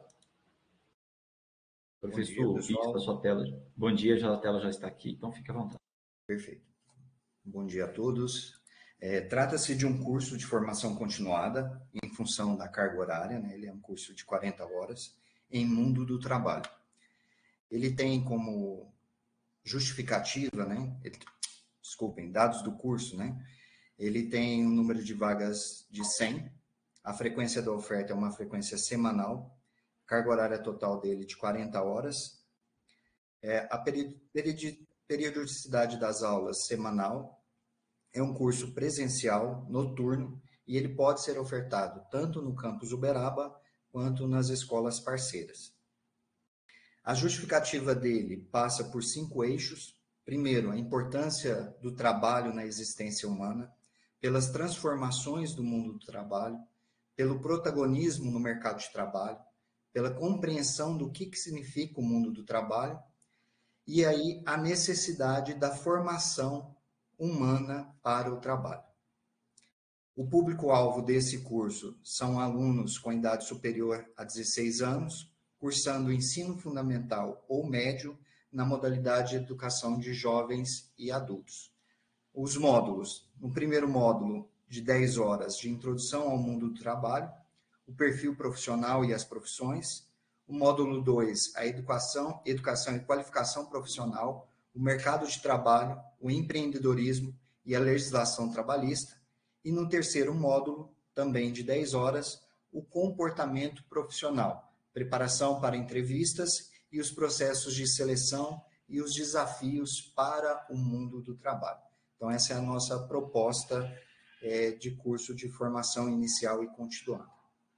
Professor, isso, a sua tela. Bom dia, já a tela já está aqui, então fique à vontade. Perfeito. Bom dia a todos. É, trata-se de um curso de formação continuada, em função da carga horária, né? Ele é um curso de quarenta horas, em Mundo do Trabalho. Ele tem como justificativa, né? Ele, desculpem, dados do curso, né? Ele tem um número de vagas de cem, a frequência da oferta é uma frequência semanal, carga horária total dele de quarenta horas, é, a peridi periodicidade das aulas semanal, é um curso presencial, noturno, e ele pode ser ofertado tanto no campus Uberaba quanto nas escolas parceiras. A justificativa dele passa por cinco eixos. Primeiro, a importância do trabalho na existência humana, pelas transformações do mundo do trabalho, pelo protagonismo no mercado de trabalho, pela compreensão do que, que significa o mundo do trabalho, e aí a necessidade da formação humana para o trabalho. O público-alvo desse curso são alunos com idade superior a dezesseis anos, cursando ensino fundamental ou médio na modalidade de educação de jovens e adultos. Os módulos, no primeiro módulo de dez horas de introdução ao mundo do trabalho, o perfil profissional e as profissões, o módulo dois, a educação, educação e qualificação profissional, o mercado de trabalho, o empreendedorismo e a legislação trabalhista, e no terceiro módulo, também de dez horas, o comportamento profissional, preparação para entrevistas e os processos de seleção e os desafios para o mundo do trabalho. Então, essa é a nossa proposta é, de curso de formação inicial e continuada.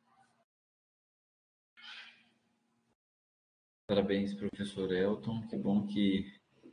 Parabéns, professor Elton. Que bom que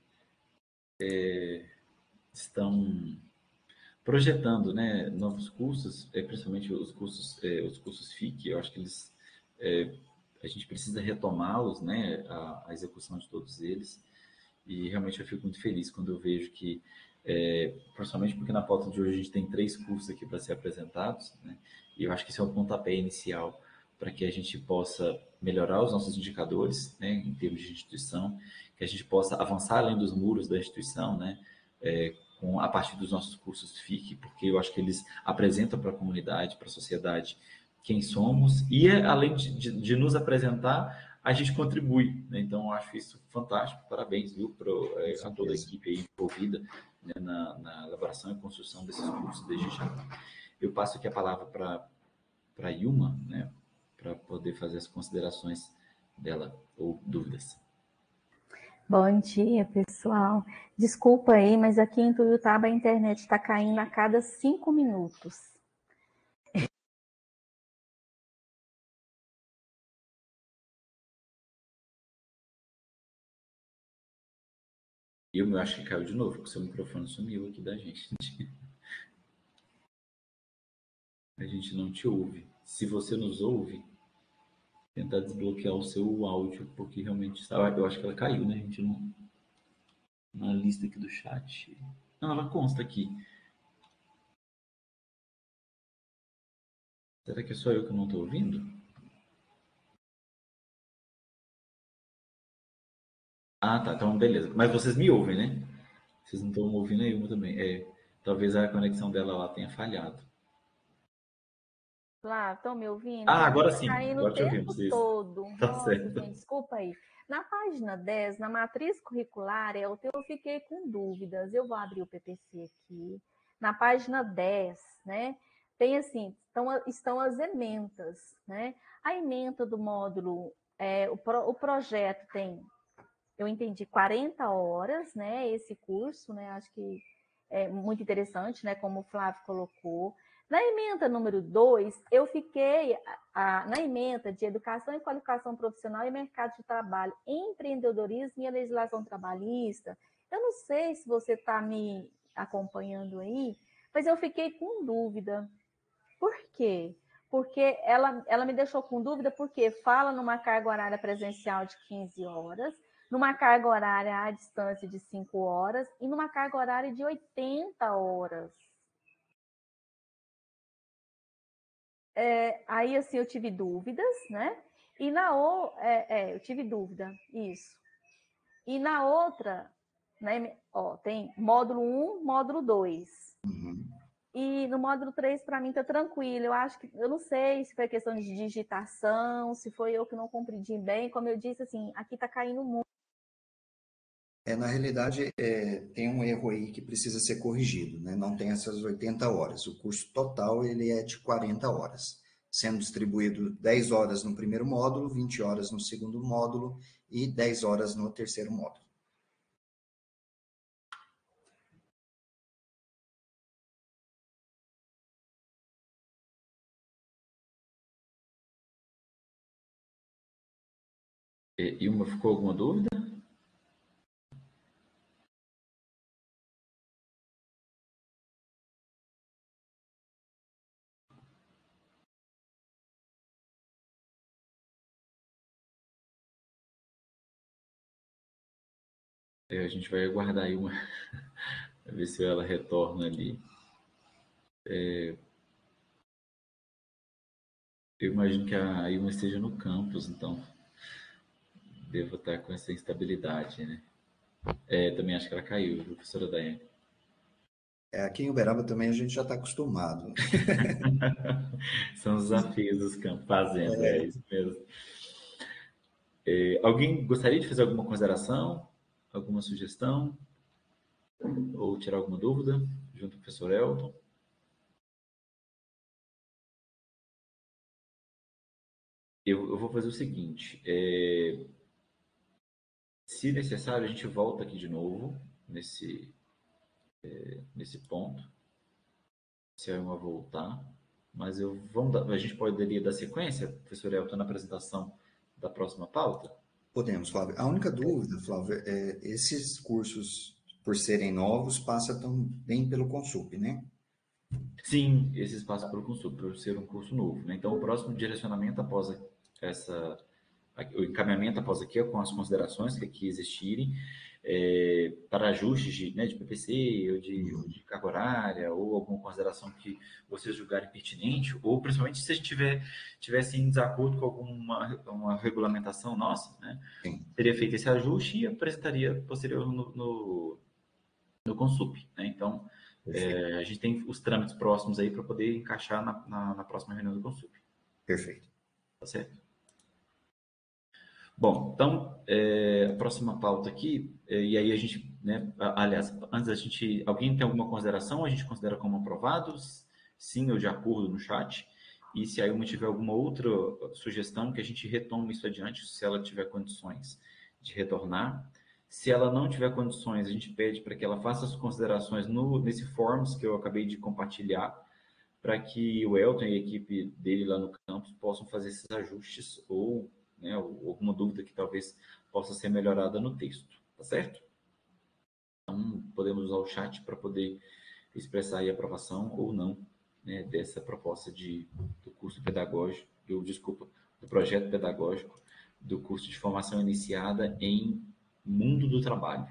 é, estão projetando, né, novos cursos, é, principalmente os cursos, é, os cursos F I C. Eu acho que eles, é, a gente precisa retomá-los, né, a, a execução de todos eles. E realmente eu fico muito feliz quando eu vejo que, é, principalmente porque na pauta de hoje a gente tem três cursos aqui para ser apresentados, né, e eu acho que isso é um pontapé inicial para que a gente possa melhorar os nossos indicadores, né, em termos de instituição, que a gente possa avançar além dos muros da instituição, né, é, com, a partir dos nossos cursos F I C, porque eu acho que eles apresentam para a comunidade, para a sociedade, quem somos, e além de, de, de nos apresentar, a gente contribui, né? Então, eu acho isso fantástico. Parabéns, viu, pro, é, a toda a equipe aí envolvida, né, na, na elaboração e construção desses cursos desde já. Eu passo aqui a palavra para a Yuma, né, para poder fazer as considerações dela ou dúvidas. Bom dia, pessoal. Desculpa aí, mas aqui em Tuiutaba a internet está caindo a cada cinco minutos. Eu acho que caiu de novo, porque o seu microfone sumiu aqui da gente. A gente não te ouve. Se você nos ouve, tentar desbloquear o seu áudio, porque realmente está. Eu acho que ela caiu, né? A gente não. Na lista aqui do chat. Não, ela consta aqui. Será que é só eu que não estou ouvindo? Ah, tá. Então, beleza. Mas vocês me ouvem, né? Vocês não estão ouvindo a Ilma também. É, talvez a conexão dela lá tenha falhado. Lá, estão me ouvindo? Ah, agora sim. Caindo Agora o te tempo ouvimos. todo. Tá Nossa, certo. gente, desculpa aí. Na página dez, na matriz curricular, eu fiquei com dúvidas. Eu vou abrir o P P C aqui. Na página dez, né? Tem assim, estão, estão as ementas, né? A ementa do módulo, é, o, pro, o projeto tem, eu entendi, quarenta horas, né? Esse curso, né? Acho que é muito interessante, né? Como o Flávio colocou. Na ementa número dois, eu fiquei a, na ementa de educação e qualificação profissional e mercado de trabalho, empreendedorismo e a legislação trabalhista. Eu não sei se você está me acompanhando aí, mas eu fiquei com dúvida. Por quê? Porque ela, ela me deixou com dúvida porque fala numa carga horária presencial de quinze horas, numa carga horária à distância de cinco horas e numa carga horária de oitenta horas. É, aí, assim, eu tive dúvidas, né? E na o, é, é, eu tive dúvida, isso. E na outra, né, ó, tem módulo um, módulo dois. Uhum. E no módulo três, para mim, tá tranquilo. Eu acho que, eu não sei se foi questão de digitação, se foi eu que não compreendi bem. Como eu disse, assim, aqui tá caindo muito. É, na realidade, é, tem um erro aí que precisa ser corrigido, né? Não tem essas oitenta horas. O curso total ele é de quarenta horas, sendo distribuído dez horas no primeiro módulo, vinte horas no segundo módulo e dez horas no terceiro módulo. E, e uma, ficou alguma dúvida? É, a gente vai aguardar aí uma, ver se ela retorna ali. É, eu imagino que a Ilma esteja no campus, então devo estar com essa instabilidade, né? É, também acho que ela caiu, professora Daiane. É, aqui em Uberaba também a gente já está acostumado. São os desafios dos campos, fazendo, é, é isso mesmo. É, alguém gostaria de fazer alguma consideração, alguma sugestão? Ou tirar alguma dúvida junto com o professor Elton? Eu, eu vou fazer o seguinte, é, se necessário, a gente volta aqui de novo nesse, é, nesse ponto, se a Ilma voltar, mas eu, vamos dar, a gente poderia dar sequência, professor Elton, na apresentação da próxima pauta? Podemos, Flávio. A única dúvida, Flávio, é esses cursos, por serem novos, passam também pelo Consup, né? Sim, esses passam pelo Consup, por ser um curso novo, né? Então, o próximo direcionamento após essa, o encaminhamento após aqui, com as considerações que aqui existirem, é, para ajustes de, né, de P P C, ou de, ou de carga horária, ou alguma consideração que vocês julgarem pertinente, ou principalmente se a gente tiver, tivesse em desacordo com alguma uma regulamentação nossa, né, teria feito esse ajuste e apresentaria posterior no, no, no Consup, né? Então, é, a gente tem os trâmites próximos aí para poder encaixar na, na, na próxima reunião do Consup. Perfeito. Tá certo? Bom, então, é, a próxima pauta aqui, é, e aí a gente, né, aliás, antes da gente, alguém tem alguma consideração? A gente considera como aprovados? Sim ou de acordo no chat? E se a Ilma tiver alguma outra sugestão, que a gente retome isso adiante, se ela tiver condições de retornar. Se ela não tiver condições, a gente pede para que ela faça as considerações no, nesse forms que eu acabei de compartilhar, para que o Elton e a equipe dele lá no campus possam fazer esses ajustes ou, né, alguma dúvida que talvez possa ser melhorada no texto, tá certo? Então, podemos usar o chat para poder expressar aí a aprovação ou não, né, dessa proposta de, do curso pedagógico, do, desculpa, do projeto pedagógico do curso de formação iniciada em Mundo do Trabalho.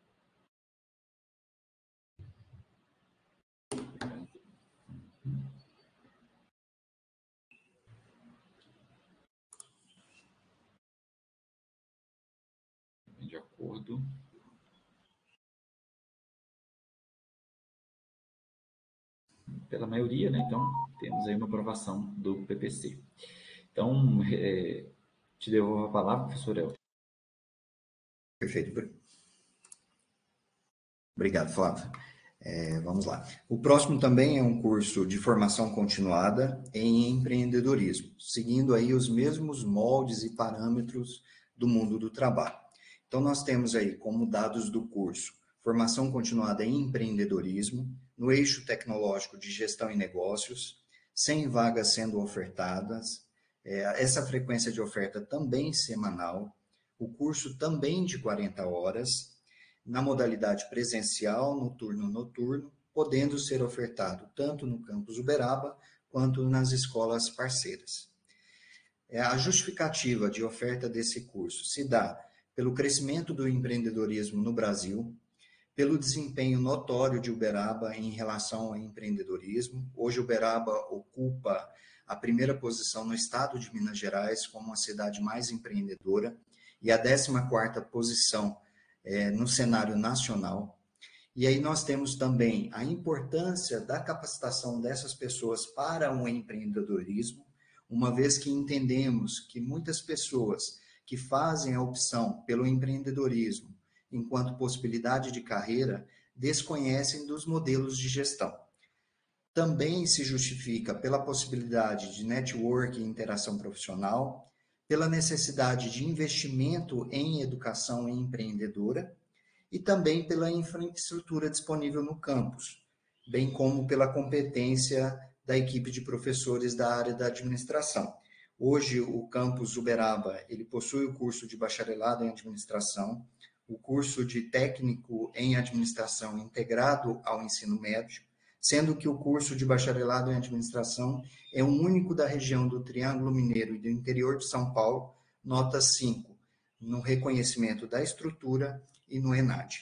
De acordo. Pela maioria, né? Então, temos aí uma aprovação do P P C. Então, é, te devolvo a palavra, professor Elton. Perfeito. Obrigado, Flávio. É, vamos lá. O próximo também é um curso de formação continuada em empreendedorismo, seguindo aí os mesmos moldes e parâmetros do mundo do trabalho. Então, nós temos aí como dados do curso formação continuada em empreendedorismo, no eixo tecnológico de gestão e negócios, cem vagas sendo ofertadas, é, essa frequência de oferta também semanal, o curso também de quarenta horas, na modalidade presencial, no turno noturno, podendo ser ofertado tanto no campus Uberaba quanto nas escolas parceiras. A justificativa de oferta desse curso se dá pelo crescimento do empreendedorismo no Brasil, pelo desempenho notório de Uberaba em relação ao empreendedorismo. Hoje, Uberaba ocupa a primeira posição no estado de Minas Gerais como a cidade mais empreendedora e a décima quarta posição é, no cenário nacional. E aí nós temos também a importância da capacitação dessas pessoas para o empreendedorismo, uma vez que entendemos que muitas pessoas que fazem a opção pelo empreendedorismo enquanto possibilidade de carreira desconhecem dos modelos de gestão. Também se justifica pela possibilidade de network e interação profissional, pela necessidade de investimento em educação empreendedora e também pela infraestrutura disponível no campus, bem como pela competência da equipe de professores da área da administração. Hoje, o campus Uberaba, ele possui o curso de bacharelado em administração, o curso de técnico em administração integrado ao ensino médio, sendo que o curso de bacharelado em administração é o único da região do Triângulo Mineiro e do interior de São Paulo, nota cinco, no reconhecimento da estrutura e no ENAD.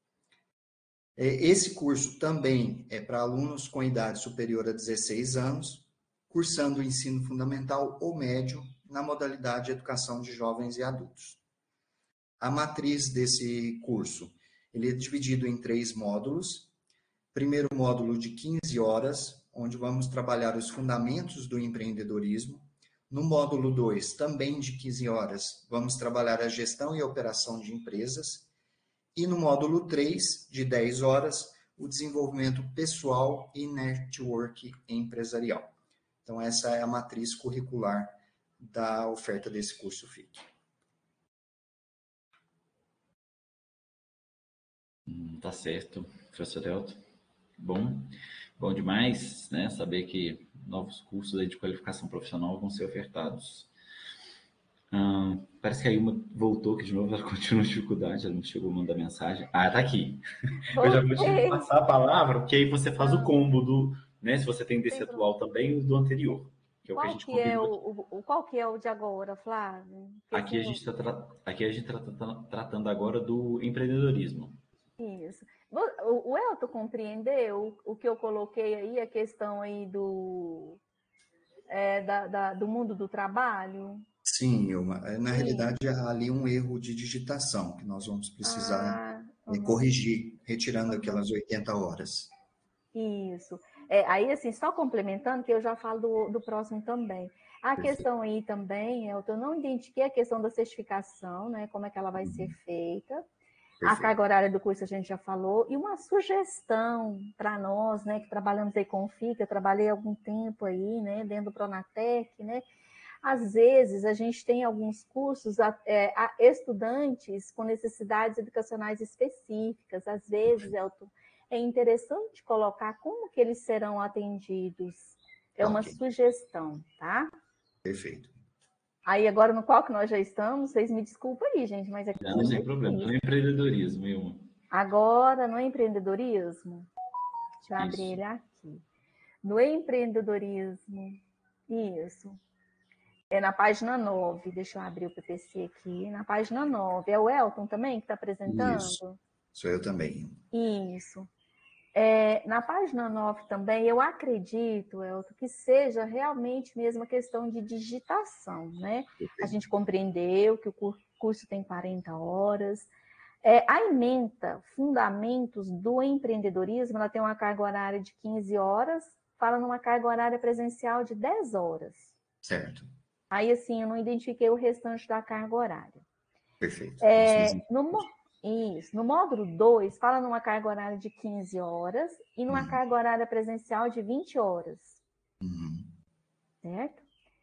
Esse curso também é para alunos com idade superior a dezesseis anos, cursando o ensino fundamental ou médio na modalidade de educação de jovens e adultos. A matriz desse curso, ele é dividido em três módulos. Primeiro módulo de quinze horas, onde vamos trabalhar os fundamentos do empreendedorismo. No módulo dois, também de quinze horas, vamos trabalhar a gestão e a operação de empresas. E no módulo três, de dez horas, o desenvolvimento pessoal e network empresarial. Então, essa é a matriz curricular da oferta desse curso F I C. Hum, tá certo, professor Elton. Bom, bom demais, né? Saber que novos cursos aí de qualificação profissional vão ser ofertados. Hum, parece que a Ilma voltou aqui de novo, ela continua em dificuldade, ela não chegou a mandar mensagem. Ah, tá aqui. Eu já vou te passar a palavra, porque aí você faz ah. o combo do, né? Se você tem desse tem atual pro... também, o do anterior. Que é o qual, que a gente que é o, o, qual que é o de agora, Flávio? Aqui a, gente tá tra... aqui a gente está tratando agora do empreendedorismo. Isso. O Elton compreendeu o que eu coloquei aí, a questão aí do, é, da, da, do mundo do trabalho? Sim, Ilma. Na Sim. realidade, há ali um erro de digitação que nós vamos precisar ah, uhum. corrigir, retirando uhum. aquelas oitenta horas. Isso. É, aí, assim, só complementando, que eu já falo do, do próximo também. A Perfeito. Questão aí também, Elton, eu não identifiquei a questão da certificação, né? Como é que ela vai uhum. ser feita. Perfeito. A carga horária do curso a gente já falou. E uma sugestão para nós, né, que trabalhamos aí com o F I C, eu trabalhei algum tempo aí, né, dentro do Pronatec, né? Às vezes, a gente tem alguns cursos, é, estudantes com necessidades educacionais específicas. Às vezes, Elton, é interessante colocar como que eles serão atendidos. É uma okay. sugestão, tá? Perfeito. Aí, agora, no qual que nós já estamos, vocês me desculpem aí, gente, mas é Não, não tem problema, no empreendedorismo, Ilma. Agora, no empreendedorismo, deixa eu abrir ele aqui. No empreendedorismo, isso. É na página nove, deixa eu abrir o P P C aqui, na página nove. É o Elton também que está apresentando? Isso, sou eu também. Isso. É, na página nove também, eu acredito, Elton, que seja realmente mesmo a questão de digitação, né? A gente compreendeu que o curso tem quarenta horas. É, a ementa Fundamentos do Empreendedorismo, ela tem uma carga horária de quinze horas, fala numa carga horária presencial de dez horas. Certo. Aí, assim, eu não identifiquei o restante da carga horária. Perfeito. É, no, isso. No módulo dois, fala numa carga horária de quinze horas e numa uhum. carga horária presencial de vinte horas. Uhum. Certo?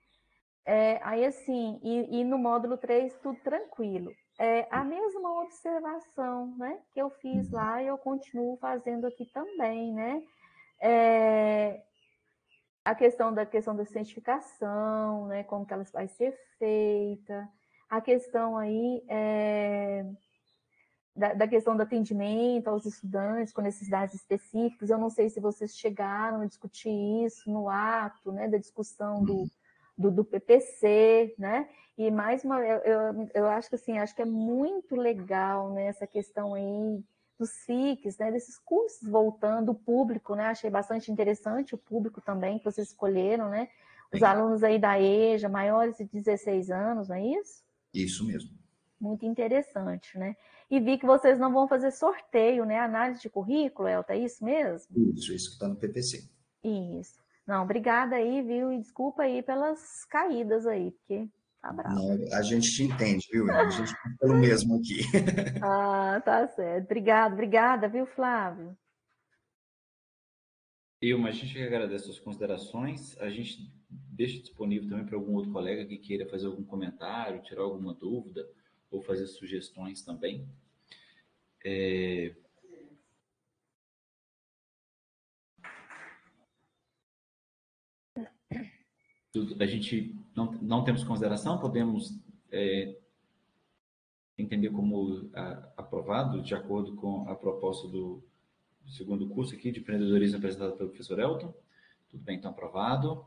É, aí, assim, e, e no módulo três, tudo tranquilo. É a mesma observação, né, que eu fiz uhum. lá e eu continuo fazendo aqui também, né? É... A questão da questão da certificação, né, como que ela vai ser feita, a questão aí é, da, da questão do atendimento aos estudantes com necessidades específicas. Eu não sei se vocês chegaram a discutir isso no ato, né, da discussão do, do, do P P C, né? E mais uma, eu, eu, eu acho que assim, acho que é muito legal, né, essa questão aí dos S I Cs, né, desses cursos voltando, o público, né? Achei bastante interessante o público também que vocês escolheram, né? Os Sim. alunos aí da EJA, maiores de dezesseis anos, não é isso? Isso mesmo. Muito interessante, né? E vi que vocês não vão fazer sorteio, né? Análise de currículo, Elta, é isso mesmo? Isso, isso que está no P P C. Isso. Não, obrigada aí, viu? E desculpa aí pelas caídas aí, porque tá bravo. Não, a gente te entende, viu? A gente tá pelo mesmo aqui. Ah, tá certo. Obrigada, obrigada, viu, Flávio? Ilma, a gente agradece as suas considerações. A gente deixa disponível também para algum outro colega que queira fazer algum comentário, tirar alguma dúvida ou fazer sugestões também. É... A gente não, não temos consideração, podemos é, entender como a, aprovado, de acordo com a proposta do, do segundo curso aqui de empreendedorismo apresentado pelo professor Elton. Tudo bem, então aprovado.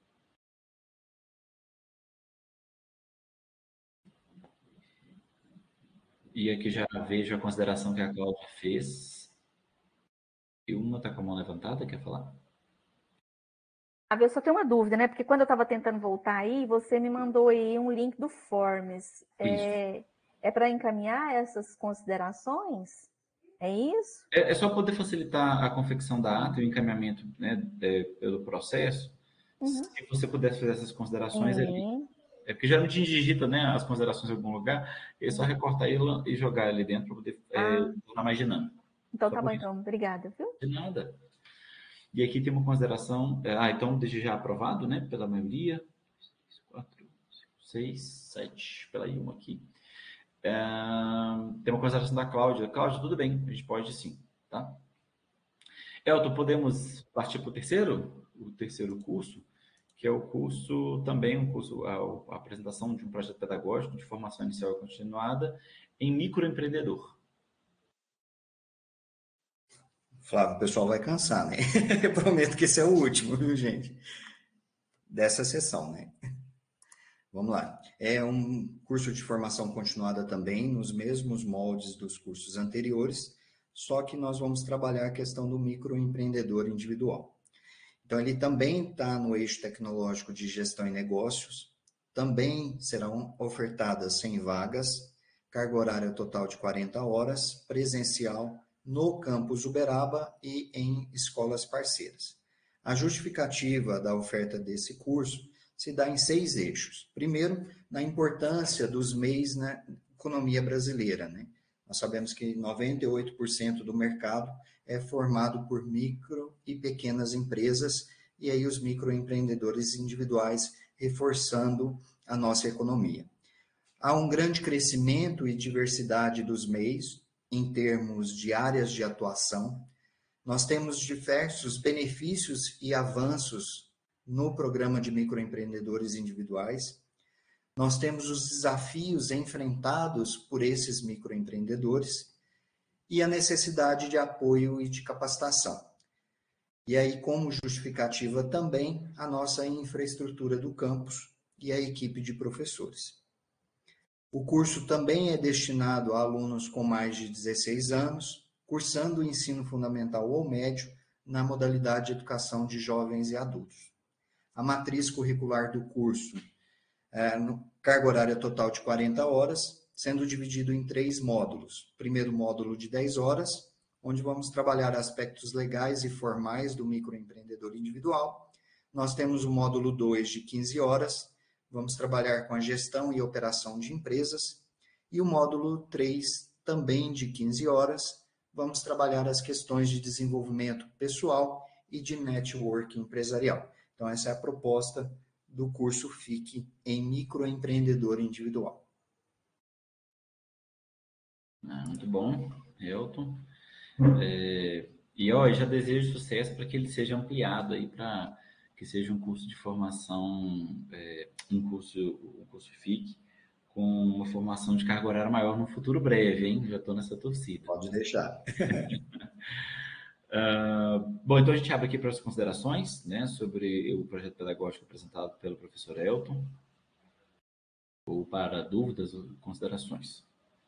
E aqui já vejo a consideração que a Cláudia fez. E uma está com a mão levantada, quer falar? Eu só tenho uma dúvida, né? Porque quando eu estava tentando voltar aí, você me mandou aí um link do Forms. É, é para encaminhar essas considerações? É isso? É, é só poder facilitar a confecção da ata e o encaminhamento, né, é, pelo processo. Uhum. Se você pudesse fazer essas considerações Sim. ali. É porque geralmente a gente digita, né, as considerações em algum lugar, e é só recortar e jogar ali dentro para poder é, Ah. tornar mais dinâmico. Então Só tá bom, isso. então. Obrigada, viu? De nada. E aqui tem uma consideração. Ah, então, desde já aprovado, né? Pela maioria. quatro, cinco, seis, sete. Pela Ilma aqui. É, tem uma consideração da Cláudia. Cláudia, tudo bem. A gente pode sim, tá? Elton, podemos partir para o terceiro? O terceiro curso, que é o curso, também um curso, a, a apresentação de um projeto pedagógico de formação inicial e continuada em microempreendedor. Flávio, o pessoal vai cansar, né? Eu prometo que esse é o último, viu, gente? Dessa sessão, né? Vamos lá. É um curso de formação continuada também, nos mesmos moldes dos cursos anteriores, só que nós vamos trabalhar a questão do microempreendedor individual. Então, ele também está no eixo tecnológico de gestão e negócios, também serão ofertadas cem vagas, carga horária total de quarenta horas, presencial, no campus Uberaba e em escolas parceiras. A justificativa da oferta desse curso se dá em seis eixos. Primeiro, na importância dos M E Is na economia brasileira, né? Nós sabemos que noventa e oito por cento do mercado é formado por micro e pequenas empresas, e aí os microempreendedores individuais reforçando a nossa economia. Há um grande crescimento e diversidade dos M E Is, em termos de áreas de atuação. Nós temos diversos benefícios e avanços no programa de microempreendedores individuais. Nós temos os desafios enfrentados por esses microempreendedores e a necessidade de apoio e de capacitação. E aí, como justificativa também, a nossa infraestrutura do campus e a equipe de professores. O curso também é destinado a alunos com mais de dezesseis anos, cursando o ensino fundamental ou médio na modalidade de educação de jovens e adultos. A matriz curricular do curso é no carga horária total de quarenta horas, sendo dividido em três módulos. Primeiro módulo de dez horas, onde vamos trabalhar aspectos legais e formais do microempreendedor individual. Nós temos o módulo dois de quinze horas, vamos trabalhar com a gestão e operação de empresas. E o módulo três, também de quinze horas, vamos trabalhar as questões de desenvolvimento pessoal e de networking empresarial. Então, essa é a proposta do curso F I C em microempreendedor individual. Ah, muito bom, Elton. É, e ó, eu já desejo sucesso para que ele seja ampliado aí para que seja um curso de formação, é, um curso, um curso F I C com uma formação de carga horária maior no futuro breve, hein? Já estou nessa torcida. Pode deixar. Uh, bom, então a gente abre aqui para as considerações, né, sobre o projeto pedagógico apresentado pelo professor Elton, ou para dúvidas ou considerações.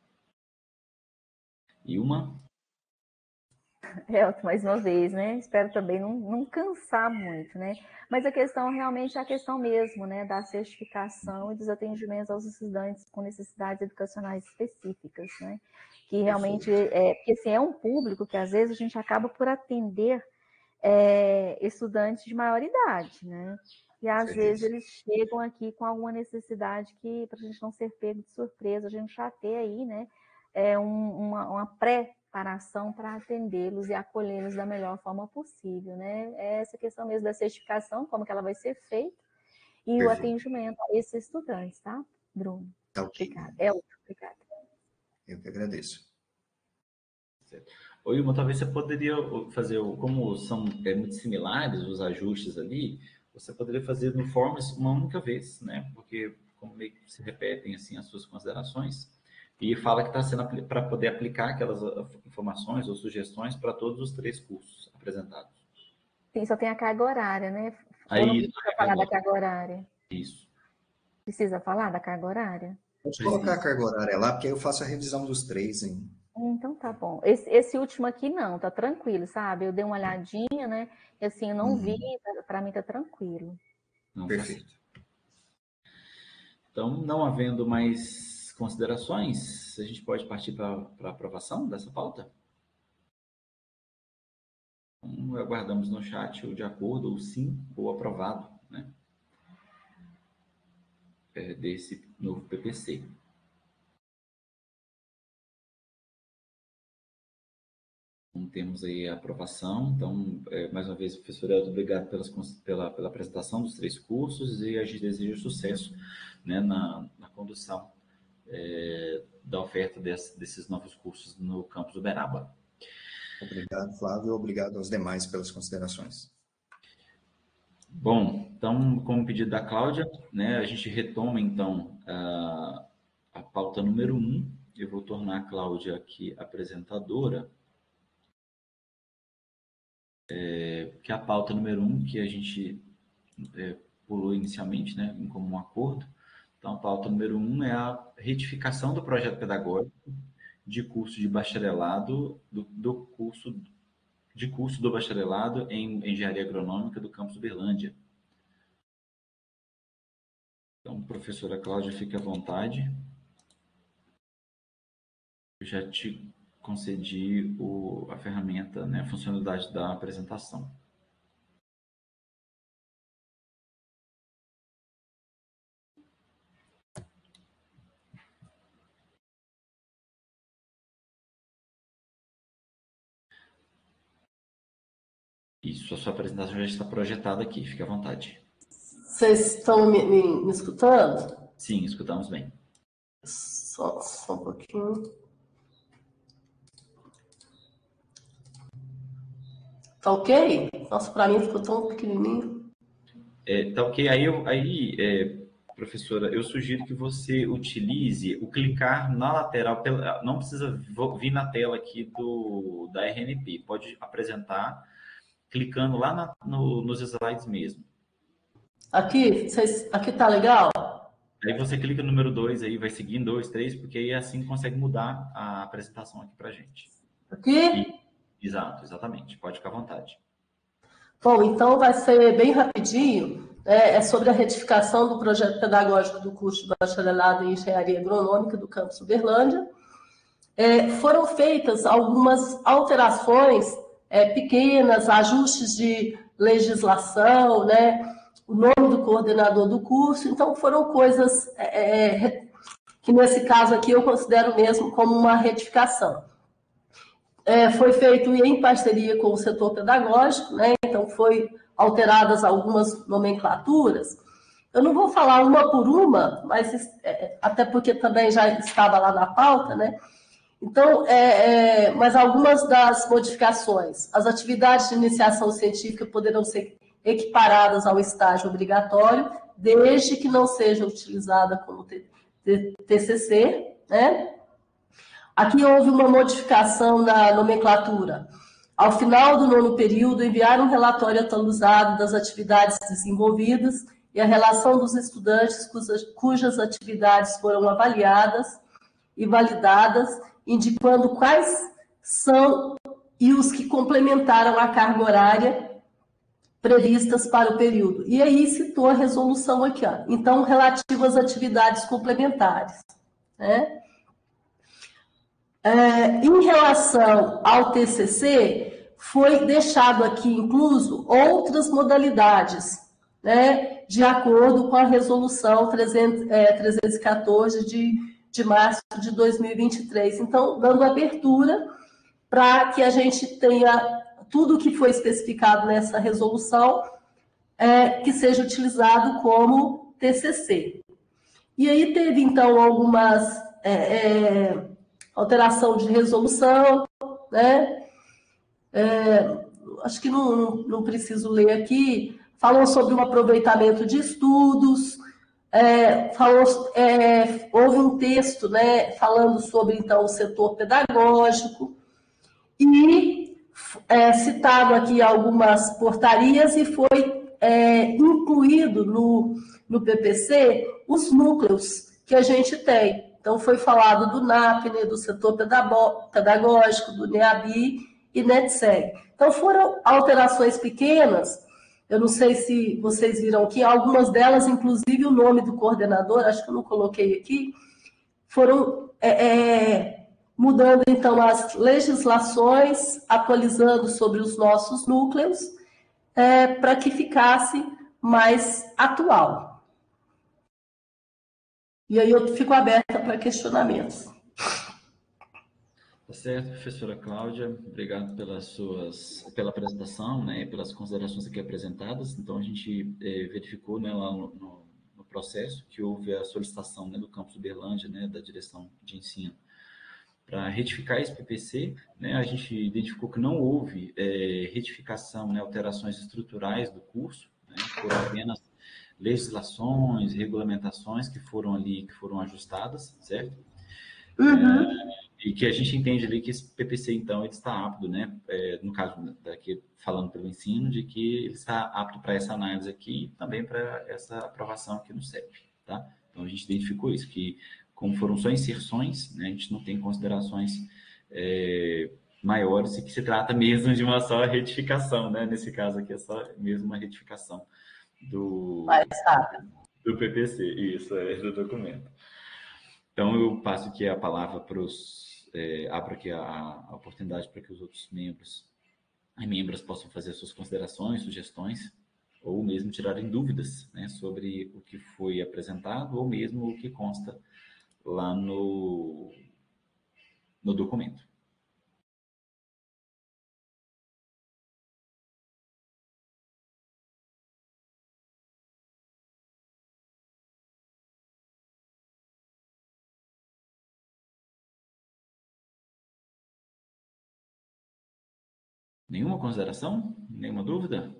E uma? Elton, mais uma vez, né? Espero também não, não cansar muito, né? Mas a questão realmente é a questão mesmo, né? Da certificação e dos atendimentos aos estudantes com necessidades educacionais específicas, né? Que realmente é, porque assim, é um público que às vezes a gente acaba por atender é, estudantes de maior idade, né? E às Certeza. vezes eles chegam aqui com alguma necessidade que, para a gente não ser pego de surpresa, a gente já tem aí, né? É um, uma, uma pré preparação para atendê-los e acolhê-los da melhor forma possível, né? É essa questão mesmo da certificação, como que ela vai ser feita, e Perfeito. o atendimento a esses estudantes, tá, Bruno? Tá ok. Obrigada. Elton, obrigada. Eu que agradeço. Ô, Ilma, talvez você poderia fazer, como são é, muito similares os ajustes ali, você poderia fazer no Forms uma única vez, né? Porque como meio que se repetem assim as suas considerações, e fala que está sendo para poder aplicar aquelas informações ou sugestões para todos os três cursos apresentados. Sim, só tem a carga horária, né? Aí, não precisa falar da carga horária. Isso. Precisa falar da carga horária? Pode colocar a carga horária lá, porque aí eu faço a revisão dos três, hein? Então tá bom. Esse, esse último aqui não, tá tranquilo, sabe? Eu dei uma olhadinha, né? E assim, eu não hum. vi, para mim tá tranquilo. Não, Perfeito. Então, não havendo mais considerações, a gente pode partir para a aprovação dessa pauta? Então, aguardamos no chat o de acordo, ou sim, ou aprovado, né? É, desse novo P P C. Então, temos aí a aprovação. Então, é, mais uma vez, professor Elton, obrigado pelas, pela, pela apresentação dos três cursos e a gente deseja sucesso, né, na, na condução É, da oferta desse, desses novos cursos no campus Uberaba. Obrigado, Flávio. Obrigado aos demais pelas considerações. Bom, então, como pedido da Cláudia, né, a gente retoma, então, a, a pauta número um. Eu vou tornar a Cláudia aqui apresentadora, é, que é a pauta número um, que a gente é, pulou inicialmente, né, em comum acordo. Então, a pauta número um é a retificação do projeto pedagógico de curso de bacharelado, do, do curso de curso do bacharelado em Engenharia Agronômica do campus Uberlândia. Então, professora Cláudia, fique à vontade. Eu já te concedi o, a ferramenta, né, a funcionalidade da apresentação. Isso, a sua apresentação já está projetada aqui, fique à vontade. Vocês estão me, me, me escutando? Sim, escutamos bem. Só, só um pouquinho. Tá ok? Nossa, para mim ficou tão pequenininho. É, tá ok. Aí, eu, aí é, professora, eu sugiro que você utilize o clicar na lateral, não precisa vir na tela aqui do, da R N P, pode apresentar clicando lá na, no, nos slides mesmo. Aqui, vocês, aqui tá legal? Aí você clica no número dois, aí vai seguindo dois, três, porque aí assim consegue mudar a apresentação aqui pra gente. Aqui? E, exato, exatamente. Pode ficar à vontade. Bom, então vai ser bem rapidinho. É, é sobre a retificação do projeto pedagógico do curso de bacharelado em Engenharia Agronômica do campus Uberlândia. É, foram feitas algumas alterações é, pequenas, ajustes de legislação, né? O nome do coordenador do curso. Então, foram coisas é, que, nesse caso aqui, eu considero mesmo como uma retificação. É, foi feito em parceria com o setor pedagógico, né? Então, foi alteradas algumas nomenclaturas. Eu não vou falar uma por uma, mas é, até porque também já estava lá na pauta, né? Então, é, é, mas algumas das modificações. As atividades de iniciação científica poderão ser equiparadas ao estágio obrigatório, desde que não seja utilizada como T C C, né? Aqui houve uma modificação na nomenclatura. ao final do nono período, enviar um relatório atualizado das atividades desenvolvidas e a relação dos estudantes cujas, cujas atividades foram avaliadas e validadas, indicando quais são e os que complementaram a carga horária previstas para o período. E aí citou a resolução aqui, ó. Então, relativo às atividades complementares, né? É, em relação ao T C C, foi deixado aqui incluso outras modalidades, né, de acordo com a resolução trezentos, é, trezentos e quatorze de, de março de dois mil e vinte e três. Então, dando abertura para que a gente tenha tudo que foi especificado nessa resolução é, que seja utilizado como T C C. E aí teve, então, algumas... É, é, alteração de resolução, né? É, acho que não, não, não preciso ler aqui. Falou sobre o aproveitamento de estudos, é, falou, é, houve um texto, né, falando sobre, então, o setor pedagógico, e é, citado aqui algumas portarias e foi é, incluído no, no P P C os núcleos que a gente tem. Então, foi falado do NAPNE, do setor pedagógico, do NEABI e NETSEG. Então, foram alterações pequenas, eu não sei se vocês viram aqui, algumas delas, inclusive o nome do coordenador, acho que eu não coloquei aqui, foram é, é, mudando, então, as legislações, atualizando sobre os nossos núcleos, é, para que ficasse mais atual. E aí eu fico aberta para questionamentos. Tá certo, professora Cláudia, obrigado pelas suas, pela apresentação, né, e pelas considerações aqui apresentadas. Então, a gente é, verificou, né, lá no, no, no processo que houve a solicitação, né, do campus Uberlândia, né, da direção de ensino, para retificar esse P P C, né, a gente identificou que não houve é, retificação, né, alterações estruturais do curso, né, foram apenas legislações, regulamentações que foram ali, que foram ajustadas, certo? Uhum. É, e que a gente entende ali que esse P P C, então, ele está apto, né? É, no caso daqui, falando pelo ensino, de que ele está apto para essa análise aqui e também para essa aprovação aqui no C E P, tá? Então, a gente identificou isso, que como foram só inserções, né, a gente não tem considerações é, maiores e que se trata mesmo de uma só retificação, né? Nesse caso aqui é só mesmo uma retificação do, do P P C, isso, é, do documento. Então, eu passo aqui a palavra para os... É, abro aqui a, a oportunidade para que os outros membros e membros possam fazer suas considerações, sugestões, ou mesmo tirarem dúvidas, né, sobre o que foi apresentado, ou mesmo o que consta lá no, no documento. Nenhuma consideração? Nenhuma dúvida?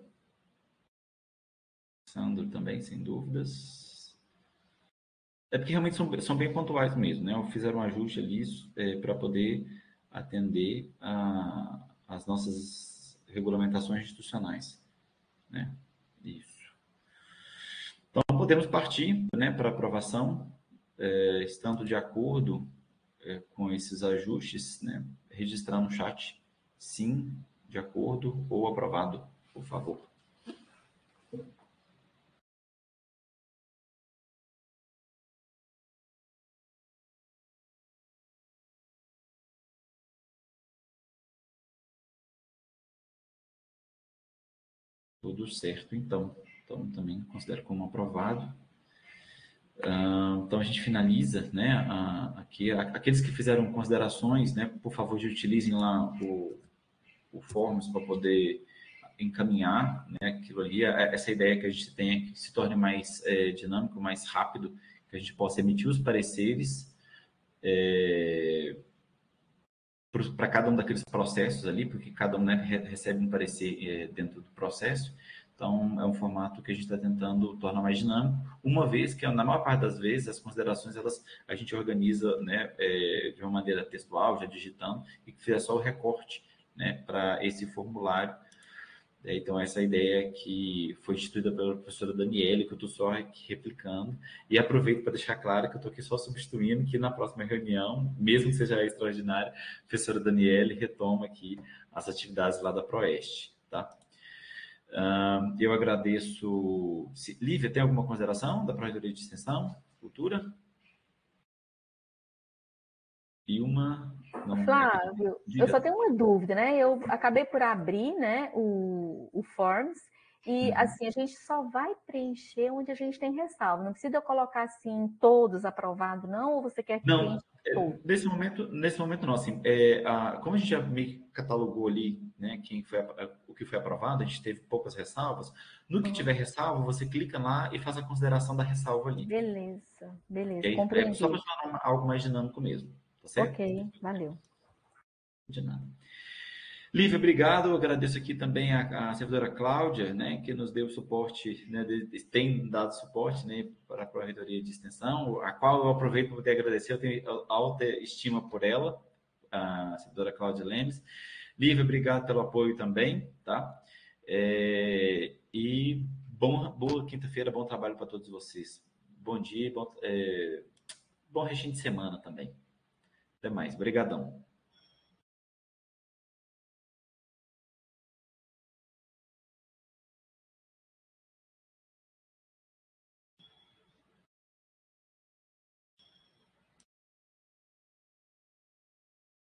Sandro também, sem dúvidas. É porque realmente são, são bem pontuais mesmo, né? Fizeram um ajuste ali é, para poder atender a, as nossas regulamentações institucionais, né? Isso. Então, podemos partir, né, para aprovação, é, estando de acordo é, com esses ajustes, né? Registrar no chat sim, de acordo, ou aprovado, por favor. Tudo certo, então. Então, também considero como aprovado. Uh, então, a gente finaliza, né, uh, aqui. Aqueles que fizeram considerações, né, por favor, utilizem lá o o Forms para poder encaminhar, né, aquilo ali, essa ideia que a gente tem é que se torne mais é, dinâmico, mais rápido, que a gente possa emitir os pareceres é, para cada um daqueles processos ali, porque cada um, né, recebe um parecer é, dentro do processo. Então, é um formato que a gente está tentando tornar mais dinâmico, uma vez que, na maior parte das vezes, as considerações, elas, a gente organiza, né, é, de uma maneira textual, já digitando, e que fizer só o recorte né, para esse formulário. Então, essa ideia que foi instituída pela professora Daniele, que eu estou só aqui replicando, e aproveito para deixar claro que eu estou aqui só substituindo, que na próxima reunião, mesmo que seja extraordinária, a professora Daniele retoma aqui as atividades lá da Proeste, tá? Uh, eu agradeço... Lívia, tem alguma consideração da Pró-Reitoria de Extensão, Cultura? E uma... Não, Flávio, diga. Eu só tenho uma dúvida, né? Eu acabei por abrir, né, o, o Forms e, uhum. assim, a gente só vai preencher onde a gente tem ressalva. Não precisa colocar, assim, todos aprovados, não? Ou você quer que não, preencha todos? Nesse momento, nesse momento não, assim, é, a, como a gente já meio catalogou ali, né, quem foi, a, o que foi aprovado, a gente teve poucas ressalvas. No que uhum. tiver ressalva, você clica lá e faz a consideração da ressalva ali. Beleza, beleza, aí, compreendi. É só para tornar algo mais dinâmico mesmo, tá certo? Ok, valeu. De nada. Lívia, obrigado. Eu agradeço aqui também a, a servidora Cláudia, né, que nos deu suporte, né, de, tem dado suporte, né, para a Pró-Reitoria de Extensão, a qual eu aproveito para poder agradecer. Eu tenho alta estima por ela, a servidora Cláudia Lemes. Lívia, obrigado pelo apoio também, tá? É, e bom, boa quinta-feira, bom trabalho para todos vocês. Bom dia, bom, é, bom restinho de semana também. Até mais. Obrigadão.